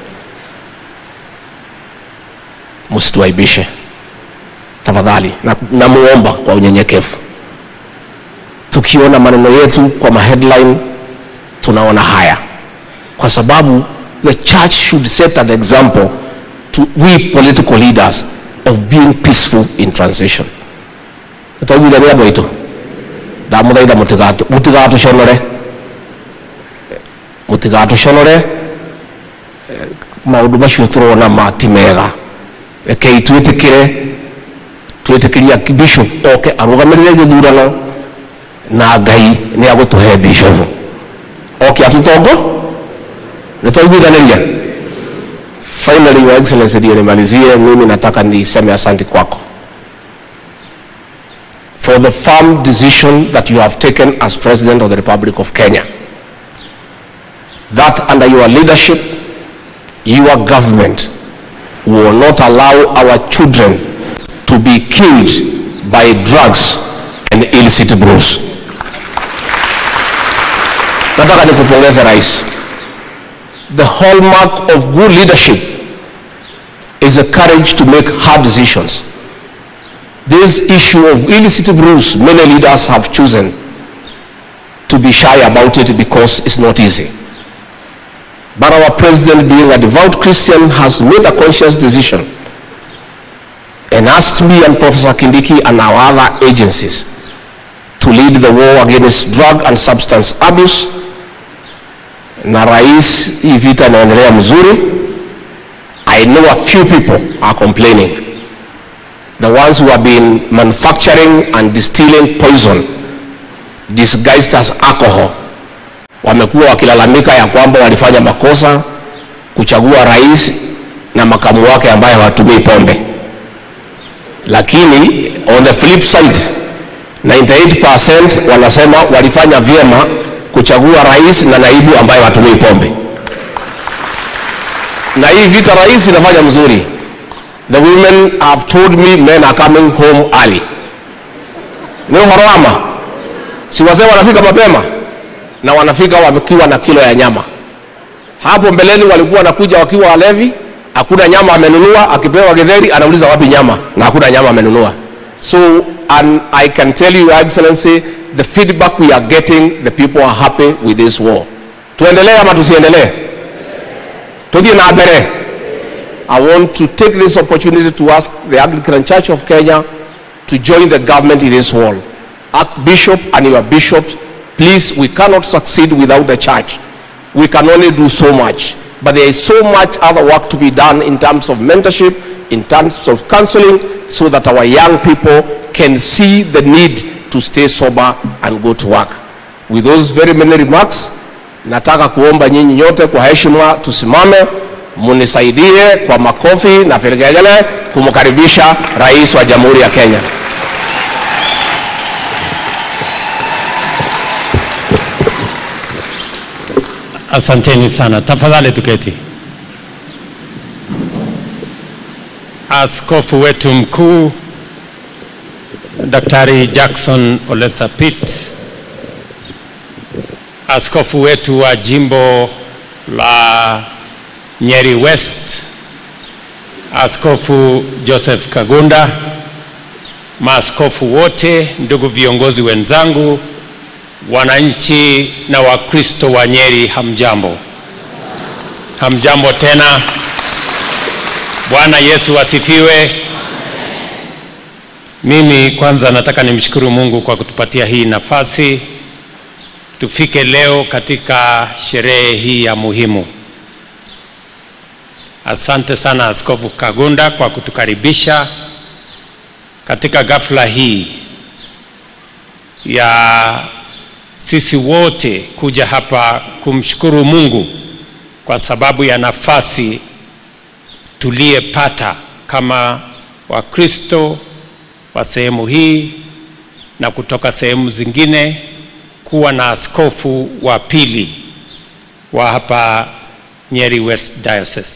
msituaibishe tafadhali, na, na muomba kwa unyenyekevu. Tukiona maneno yetu kwa ma headline, tunaona haya, kwa sababu the church should set an example to we political leaders of being peaceful in transition. Tutawiza ni abo ito da muthaitha mutigatu mutigatu shonore mutigatu shonore maundu macio turona mati mega eke itwitikire twitikiria bishop oke arugamirire githurano na Ngai ni agutuhe bishop oke atutongo nitwaiguithaniria. Finally, Your Excellency, ndio nimalizie, mimi nataka niseme asante kwako for for the firm decision that you have taken as President of the Republic of Kenya. That under your leadership, your government will not allow our children to be killed by drugs and illicit brews. Nataka nikupongeze Rais. The hallmark of good leadership is the courage to make hard decisions. This issue of illicit brews, many leaders have chosen to be shy about it because it's not easy. But our president, being a devout Christian, has made a conscious decision and asked me and Professor Kindiki and our other agencies to lead the war against drug and substance abuse. Na Rais, hii vita inaendelea mzuri. I know a few people are complaining. The ones who have been manufacturing and distilling poison disguised as alcohol wamekuwa wakilalamika ya kwamba walifanya makosa kuchagua rais na makamu wake ambaye hawatumii pombe. Lakini on the flip side, ninety-eight percent wanasema walifanya vyema kuchagua rais na naibu ambaye hawatumii pombe. Na hii vita rais inafanya mzuri. The women have told me men are coming home early. Ni horama. Si wazee wanafika mapema na wanafika wakiwa na kilo ya nyama. Hapo mbeleni walikuwa wanakuja wakiwa walevi, hakuna nyama amenunua, akipewa githeri anauliza wapi nyama na hakuna nyama amenunua. So and I can tell you, Your Excellency, the feedback we are getting, the people are happy with this war. Tuendelee ama tusiendelee? Tudie na abere. I want to take this opportunity to ask the Anglican Church of Kenya to join the government in this war. Archbishop and your bishops, please, we cannot succeed without the church. We can only do so much. But there is so much other work to be done in terms of mentorship, in terms of counseling, so that our young people can see the need to stay sober and go to work. With those very many remarks, nataka kuomba nyinyi nyote kwa heshima tusimame, munisaidie kwa makofi na vigelegele kumkaribisha Rais wa Jamhuri ya Kenya. Asanteni sana. Tafadhali tuketi. Askofu wetu mkuu Daktari Jackson Ole Sapit, askofu wetu wa jimbo la Nyeri West, Askofu Joseph Kagunda, maaskofu wote, ndugu viongozi wenzangu, wananchi na Wakristo wa Nyeri, hamjambo. Hamjambo tena. Bwana Yesu asifiwe. Mimi kwanza nataka nimshukuru Mungu kwa kutupatia hii nafasi tufike leo katika sherehe hii ya muhimu. Asante sana Askofu Kagunda kwa kutukaribisha katika ghafla hii ya sisi wote kuja hapa kumshukuru Mungu kwa sababu ya nafasi tuliyepata kama Wakristo wa sehemu hii na kutoka sehemu zingine kuwa na askofu wa pili wa hapa Nyeri West Diocese.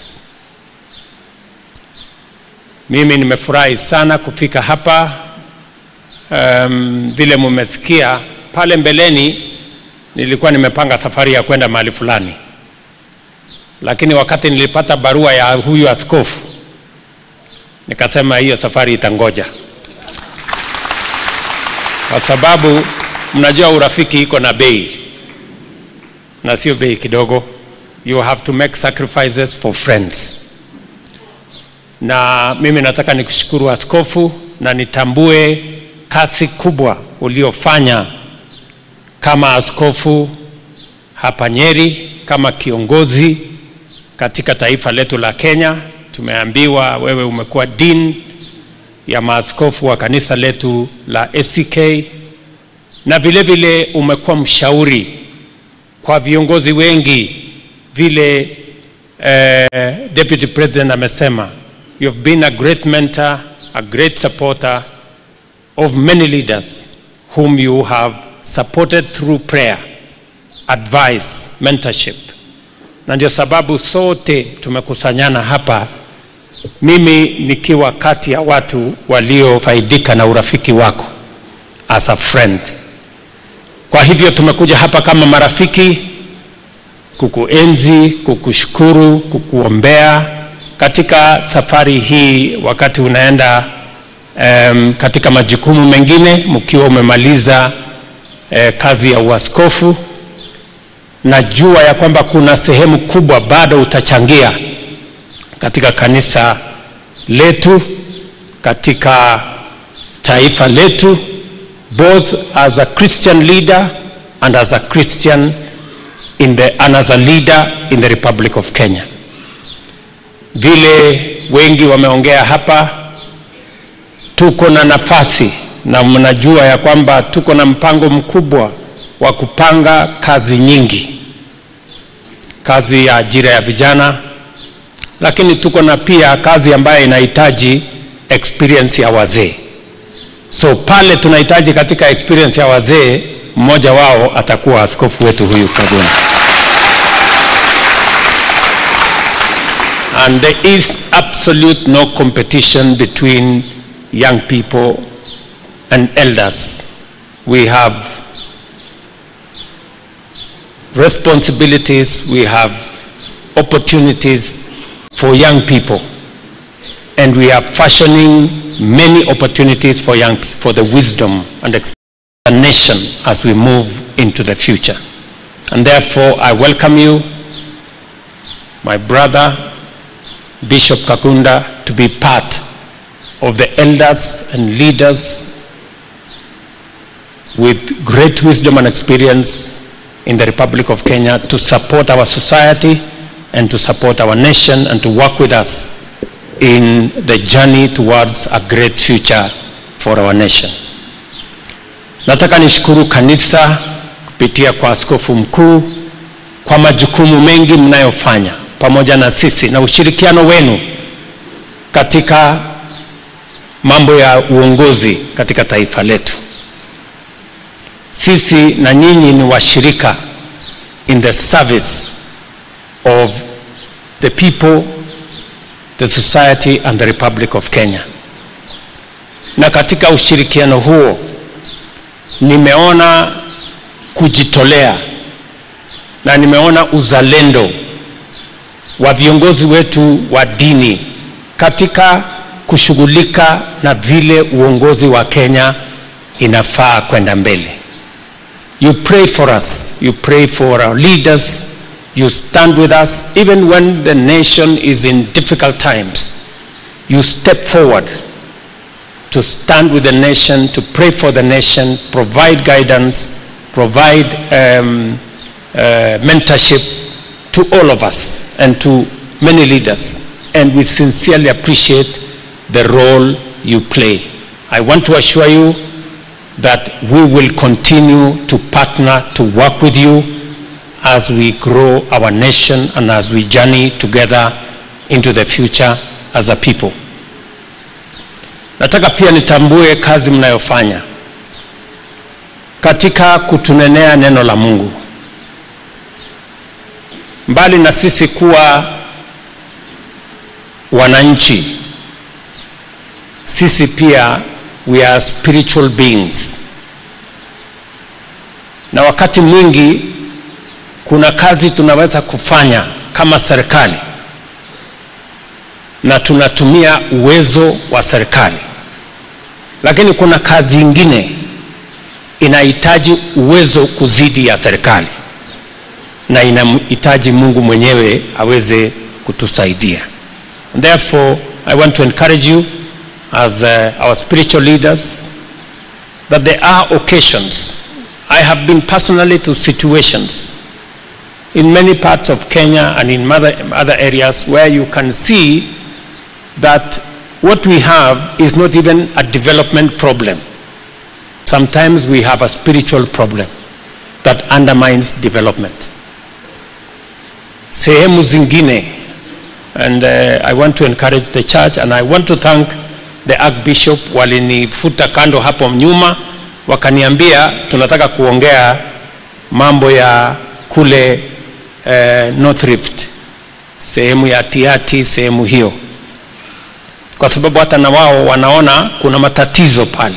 Mimi nimefurahi sana kufika hapa. Um, vile mumesikia pale mbeleni nilikuwa nimepanga safari ya kwenda mahali fulani, lakini wakati nilipata barua ya huyu askofu nikasema hiyo safari itangoja, kwa sababu mnajua urafiki iko na bei na sio bei kidogo. You have to make sacrifices for friends. Na mimi nataka nikushukuru askofu na nitambue kazi kubwa uliofanya kama askofu hapa Nyeri, kama kiongozi katika taifa letu la Kenya. Tumeambiwa wewe umekuwa dean ya maaskofu wa kanisa letu la A C K, na vile vile umekuwa mshauri kwa viongozi wengi. Vile eh, Deputy President amesema, you have been a great mentor, a great supporter of many leaders whom you have supported through prayer, advice, mentorship. Na ndio sababu sote tumekusanyana hapa, mimi nikiwa kati ya watu waliofaidika na urafiki wako as a friend. Kwa hivyo tumekuja hapa kama marafiki kukuenzi, kukushukuru, kukuombea katika safari hii wakati unaenda um, katika majukumu mengine mkiwa umemaliza uh, kazi ya uaskofu. Najua ya kwamba kuna sehemu kubwa bado utachangia katika kanisa letu, katika taifa letu, both as a Christian leader and as a Christian in the, and as a leader in the Republic of Kenya. Vile wengi wameongea hapa, tuko na nafasi na mnajua ya kwamba tuko na mpango mkubwa wa kupanga kazi nyingi. Kazi ya ajira ya vijana, lakini tuko na pia kazi ambayo inahitaji experience ya wazee. So pale tunahitaji katika experience ya wazee, mmoja wao atakuwa askofu wetu huyu Kaguna. And there is absolute no competition between young people and elders. We have responsibilities, we have opportunities for young people, and we are fashioning many opportunities for young, for the wisdom and the nation as we move into the future. And therefore I welcome you, my brother Bishop Kakunda, to be part of the elders and leaders with great wisdom and experience in the Republic of Kenya to support our society and to support our nation and to work with us in the journey towards a great future for our nation. Nataka nishukuru kanisa kupitia kwa askofu mkuu kwa majukumu mengi mnayofanya pamoja na sisi na ushirikiano wenu katika mambo ya uongozi katika taifa letu. Sisi na nyinyi ni washirika in the service of the people, the society and the Republic of Kenya. Na katika ushirikiano huo nimeona kujitolea na nimeona uzalendo wa viongozi wetu wa dini katika kushughulika na vile uongozi wa Kenya inafaa kwenda mbele. You pray for us, you pray for our leaders, you stand with us even when the nation is in difficult times. You step forward to stand with the nation, to pray for the nation, provide guidance, provide um, uh, mentorship to all of us and to many leaders. And we sincerely appreciate the role you play. I want to assure you that we will continue to partner, to work with you as we grow our nation and as we journey together into the future as a people. Nataka pia nitambue kazi mnayofanya katika kutunenea neno la Mungu. Mbali na sisi kuwa wananchi, sisi pia we are spiritual beings. Na wakati mwingi kuna kazi tunaweza kufanya kama serikali na tunatumia uwezo wa serikali, lakini kuna kazi nyingine inahitaji uwezo kuzidi ya serikali na inahitaji Mungu mwenyewe aweze kutusaidia. And therefore I want to encourage you as uh, our spiritual leaders that there are occasions. I have been personally to situations in many parts of Kenya and in other, other areas where you can see that what we have is not even a development problem. Sometimes we have a spiritual problem that undermines development. Sehemu zingine, and uh, I want to encourage the church and I want to thank the Archbishop walinifuta kando hapo nyuma wakaniambia tunataka kuongea mambo ya kule eh, North Rift, sehemu ya Tiati, sehemu hiyo, kwa sababu hata na wao wanaona kuna matatizo pale.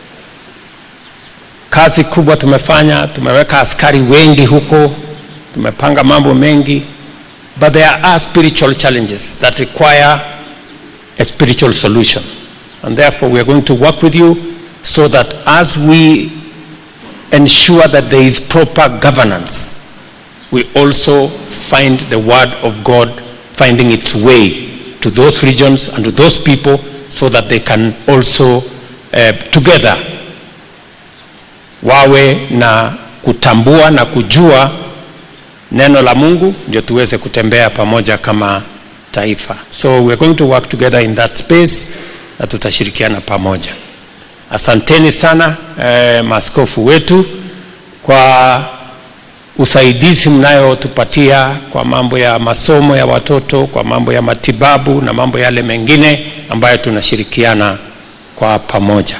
Kazi kubwa tumefanya, tumeweka askari wengi huko, tumepanga mambo mengi, but there are spiritual challenges that require a spiritual solution, and therefore we are going to work with you so that as we ensure that there is proper governance, we also find the word of God finding its way to those regions and to those people, so that they can also uh, together wawe na kutambua na kujua neno la Mungu, ndio tuweze kutembea pamoja kama taifa. So we are going to work together in that space na tutashirikiana pamoja. Asanteni sana eh, maaskofu wetu kwa usaidizi mnayotupatia kwa mambo ya masomo ya watoto, kwa mambo ya matibabu na mambo yale mengine ambayo tunashirikiana kwa pamoja.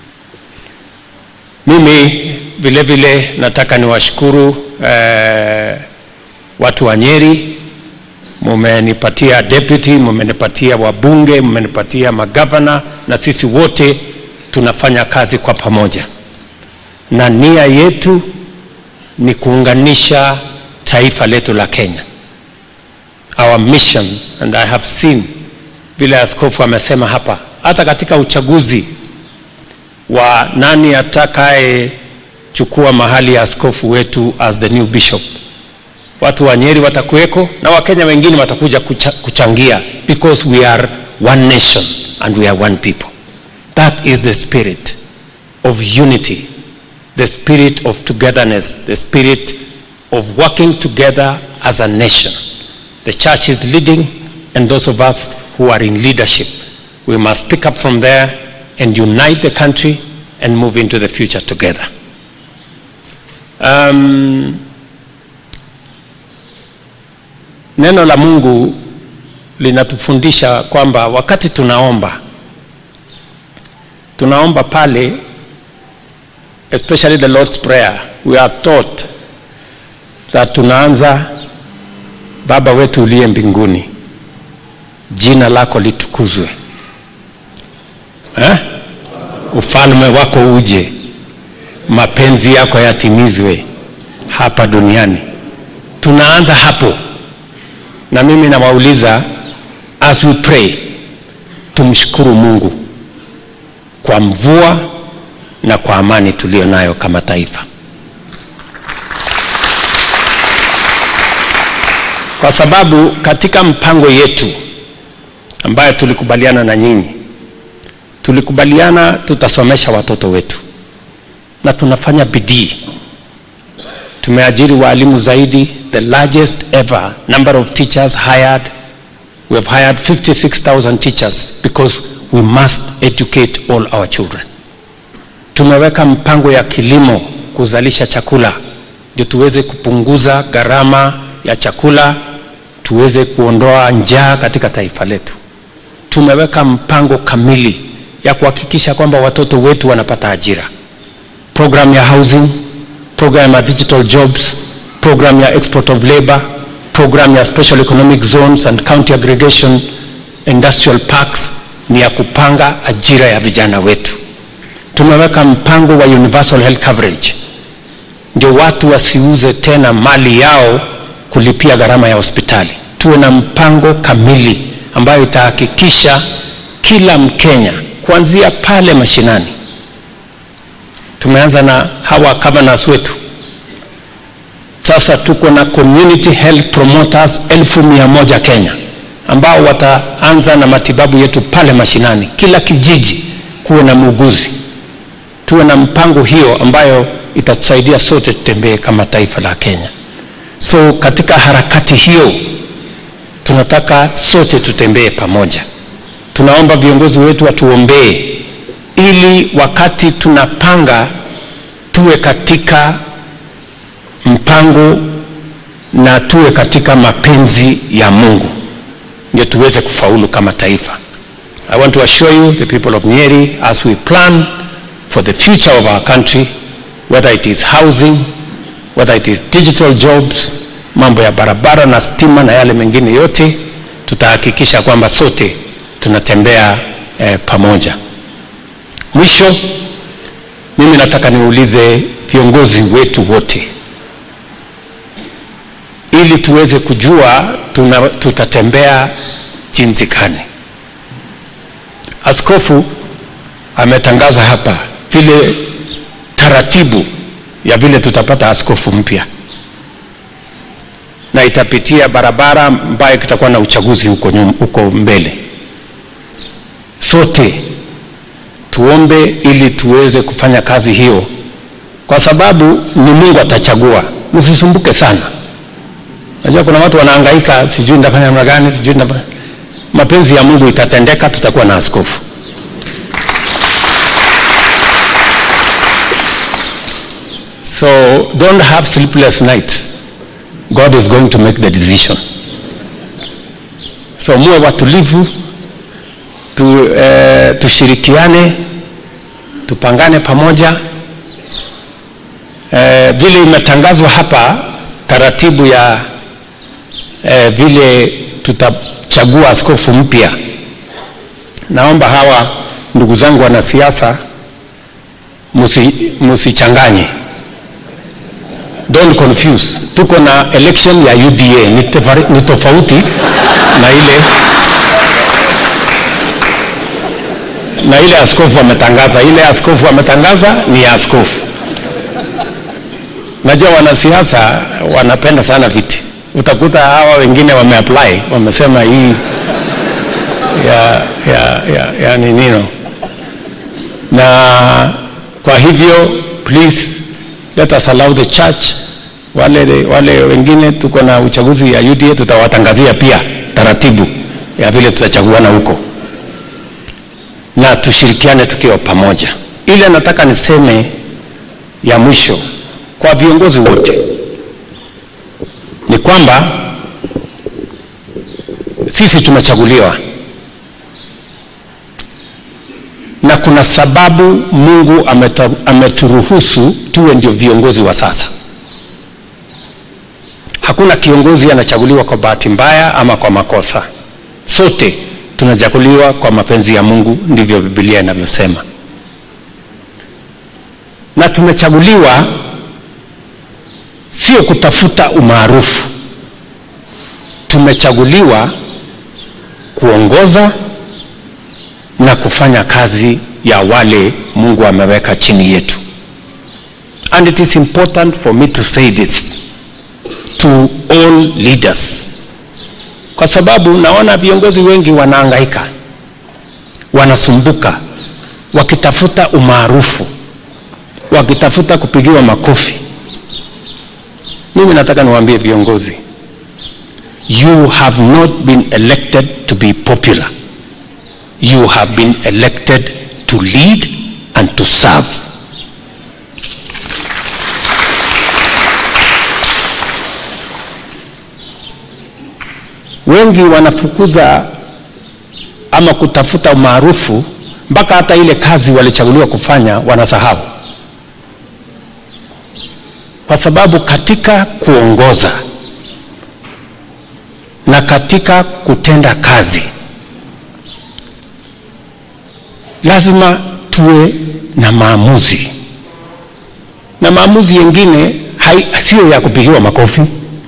Mimi vile vile nataka niwashukuru eh, watu wa Nyeri. Mumenipatia deputy, mumenipatia wabunge, mumenipatia magavana, na sisi wote tunafanya kazi kwa pamoja, na nia yetu ni kuunganisha taifa letu la Kenya. Our mission, and I have seen vile askofu amesema hapa, hata katika uchaguzi wa nani atakaye chukua mahali ya askofu wetu as the new bishop, watu wa Nyeri watakuweko na Wakenya wengine watakuja kucha, kuchangia, because we are one nation and we are one people. That is the spirit of unity, the spirit of togetherness, the spirit of working together as a nation. The church is leading, and those of us who are in leadership, we must pick up from there and unite the country and move into the future together. Um, neno la Mungu linatufundisha kwamba wakati tunaomba, tunaomba pale, especially the Lord's Prayer, we are taught that tunaanza, Baba wetu uliye mbinguni, jina lako litukuzwe. Eh? Ufalme wako uje, mapenzi yako yatimizwe hapa duniani. Tunaanza hapo. Na mimi nawauliza, as we pray, tumshukuru Mungu kwa mvua na kwa amani tulio nayo kama taifa. Kwa sababu katika mpango yetu ambayo tulikubaliana na nyinyi, tulikubaliana tutasomesha watoto wetu, na tunafanya bidii. Tumeajiri walimu zaidi, the largest ever number of teachers hired. We have hired fifty-six thousand teachers because we must educate all our children. Tumeweka mpango ya kilimo, kuzalisha chakula, ndio tuweze kupunguza gharama ya chakula, tuweze kuondoa njaa katika taifa letu. Tumeweka mpango kamili ya kuhakikisha kwamba watoto wetu wanapata ajira. Program ya housing, program ya digital jobs, program ya export of labor, program ya special economic zones and county aggregation, industrial parks, ni ya kupanga ajira ya vijana wetu. Tumeweka mpango wa universal health coverage, ndio watu wasiuze tena mali yao kulipia gharama ya hospitali. Tuwe na mpango kamili ambayo itahakikisha kila Mkenya kuanzia pale mashinani. Tumeanza na hawa governors wetu. Sasa tuko na community health promoters elfu mia moja Kenya, ambao wataanza na matibabu yetu pale mashinani. Kila kijiji kuwe na muuguzi. Tuwe na mpango hiyo ambayo itatusaidia sote tutembee kama taifa la Kenya. So katika harakati hiyo tunataka sote tutembee pamoja. Tunaomba viongozi wetu watuombee, ili wakati tunapanga tuwe katika mpango na tuwe katika mapenzi ya Mungu, ndio tuweze kufaulu kama taifa. I want to assure you, the people of Nyeri, as we plan, for the future of our country, whether it is housing, whether it is digital jobs, mambo ya barabara na stima na yale mengine yote, tutahakikisha kwamba sote tunatembea eh, pamoja. Mwisho, mimi nataka niulize viongozi wetu wote, ili tuweze kujua tuna, tutatembea jinsi gani. Askofu ametangaza hapa vile taratibu ya vile tutapata askofu mpya, na itapitia barabara ambayo kitakuwa na uchaguzi huko, huko mbele. Sote tuombe ili tuweze kufanya kazi hiyo, kwa sababu ni Mungu atachagua. Msisumbuke sana. Najua kuna watu wanahangaika, sijui nitafanya namna gani, sijui nitafanya. Mapenzi ya Mungu itatendeka, tutakuwa na askofu. So don't have sleepless nights. God is going to make the decision. So muwe watulivu, tu, eh, tushirikiane, tupangane pamoja. Eh, vile imetangazwa hapa taratibu ya eh, vile tutachagua askofu mpya. Naomba hawa ndugu zangu wanasiasa musi, musichanganye. Don't confuse. Tuko na election ya U D A ni tofauti na ile na ile askofu ametangaza. Ile askofu ametangaza ni askofu. Najua wanasiasa wanapenda sana viti. Utakuta hawa wengine wameapply, wamesema hii ya ya ya, ya ni nino. Na kwa hivyo please let us allow the church. Wale wale wengine tuko na uchaguzi ya U D A, tutawatangazia pia taratibu ya vile tutachaguana huko, na tushirikiane tukiwa pamoja. Ile nataka niseme ya mwisho kwa viongozi wote ni kwamba sisi tumechaguliwa, na kuna sababu Mungu ameta, ameturuhusu tuwe ndio viongozi wa sasa. Hakuna kiongozi anachaguliwa kwa bahati mbaya ama kwa makosa. Sote tunachaguliwa kwa mapenzi ya Mungu, ndivyo Biblia inavyosema. Na tumechaguliwa sio kutafuta umaarufu. Tumechaguliwa kuongoza na kufanya kazi ya wale Mungu ameweka chini yetu. And it is important for me to say this to all leaders, kwa sababu naona viongozi wengi wanahangaika, wanasumbuka, wakitafuta umaarufu, wakitafuta kupigiwa makofi. Mimi nataka niwaambie viongozi, you have not been elected to be popular. You have been elected to lead and to serve. Wengi wanafukuza ama kutafuta umaarufu, mpaka hata ile kazi walichaguliwa kufanya wanasahau. Kwa sababu katika kuongoza na katika kutenda kazi lazima tuwe na maamuzi, na maamuzi yengine sio ya kupigiwa makofi.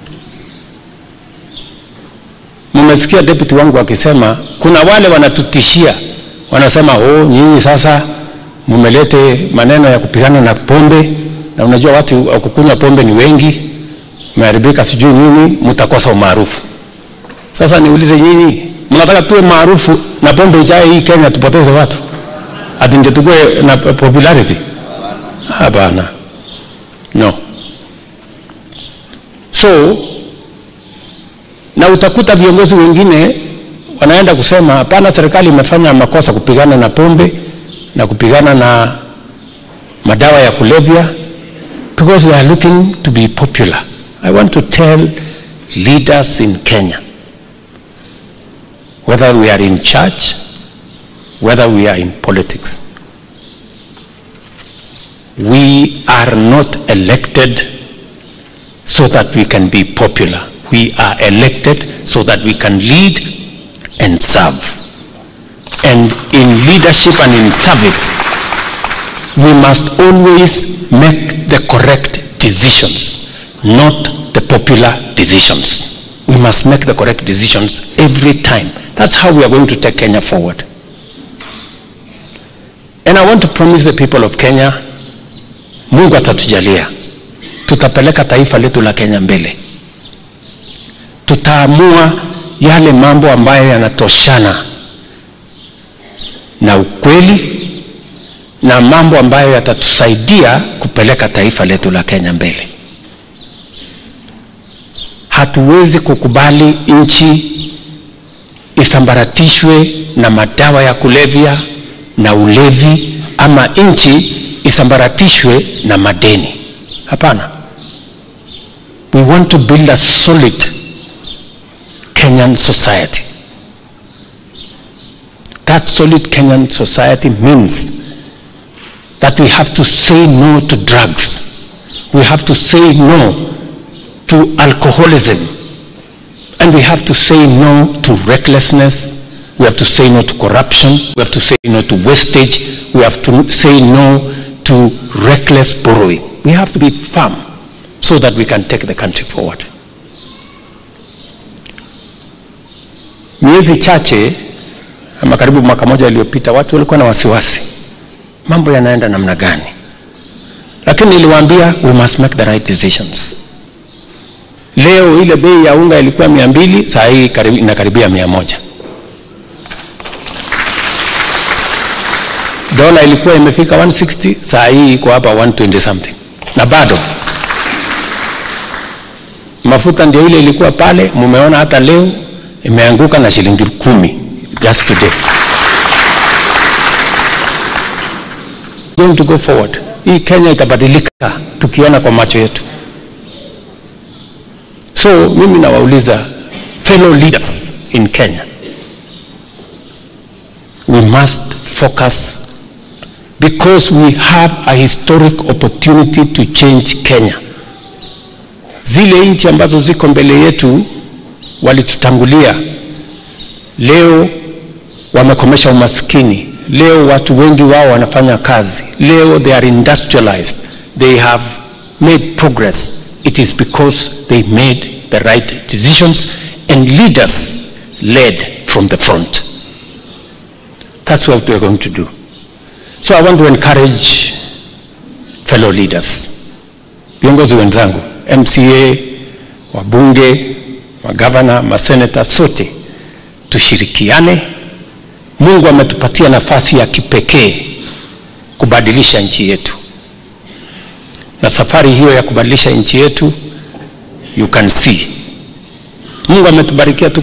Mmesikia deputy wangu akisema kuna wale wanatutishia, wanasema oh, nyinyi sasa mmelete maneno ya kupigana na pombe, na unajua watu wakukunywa pombe ni wengi, mmeharibika sijui nini, mtakosa umaarufu. Sasa niulize nyinyi, mnataka tuwe maarufu na pombe ijae hii Kenya tupoteze watu? Ati ndio tukue na popularity? Hapana. No. So na utakuta viongozi wengine wanaenda kusema hapana, serikali imefanya makosa kupigana na pombe na kupigana na madawa ya kulevya, because they are looking to be popular. I want to tell leaders in Kenya, whether we are in church, whether we are in politics, We are not elected so that we can be popular. We are elected so that we can lead and serve. And in leadership and in service, we must always make the correct decisions, not the popular decisions. We must make the correct decisions every time. That's how we are going to take Kenya forward. And I want to promise the people of Kenya, Mungu atatujalia. Tutapeleka taifa letu la Kenya mbele. Tutaamua yale mambo ambayo yanatoshana na ukweli na mambo ambayo yatatusaidia kupeleka taifa letu la Kenya mbele. Hatuwezi kukubali nchi isambaratishwe na madawa ya kulevya na ulevi, ama nchi isambaratishwe na madeni. Hapana. We want to build a solid Kenyan society. That solid Kenyan society means that we have to say no to drugs. We have to say no to alcoholism. And we have to say no to recklessness. We have to say no to corruption. We have to say no to wastage. We have to say no to reckless borrowing. We have to be firm so that we can take the country forward. Miezi chache ama karibu mwaka moja iliyopita, watu walikuwa na wasiwasi, mambo yanaenda namna gani? Lakini niliwaambia we must make the right decisions. Leo ile bei ya unga ilikuwa mia mbili, saa hii inakaribia mia moja. Dola ilikuwa imefika one sixty, saa hii iko hapa one twenty something. Na bado mafuta ndio ile ilikuwa pale, mumeona hata leo imeanguka na shilingi kumi just today. Going to go forward. Hii Kenya itabadilika tukiona kwa macho yetu. So mimi nawauliza fellow leaders in Kenya, we must focus because we have a historic opportunity to change Kenya. Zile nchi ambazo ziko mbele yetu walitutangulia, leo wamekomesha umaskini, leo watu wengi wao wanafanya kazi, leo they are industrialized, they have made progress. It is because they made the right decisions and leaders led from the front. That's what we are going to do. So I want to encourage fellow leaders, viongozi wenzangu, M C A, wabunge, magavana, maseneta, sote tushirikiane. Mungu ametupatia nafasi ya kipekee kubadilisha nchi yetu. Na safari hiyo ya kubadilisha nchi yetu, you can see, Mungu ametubarikia tu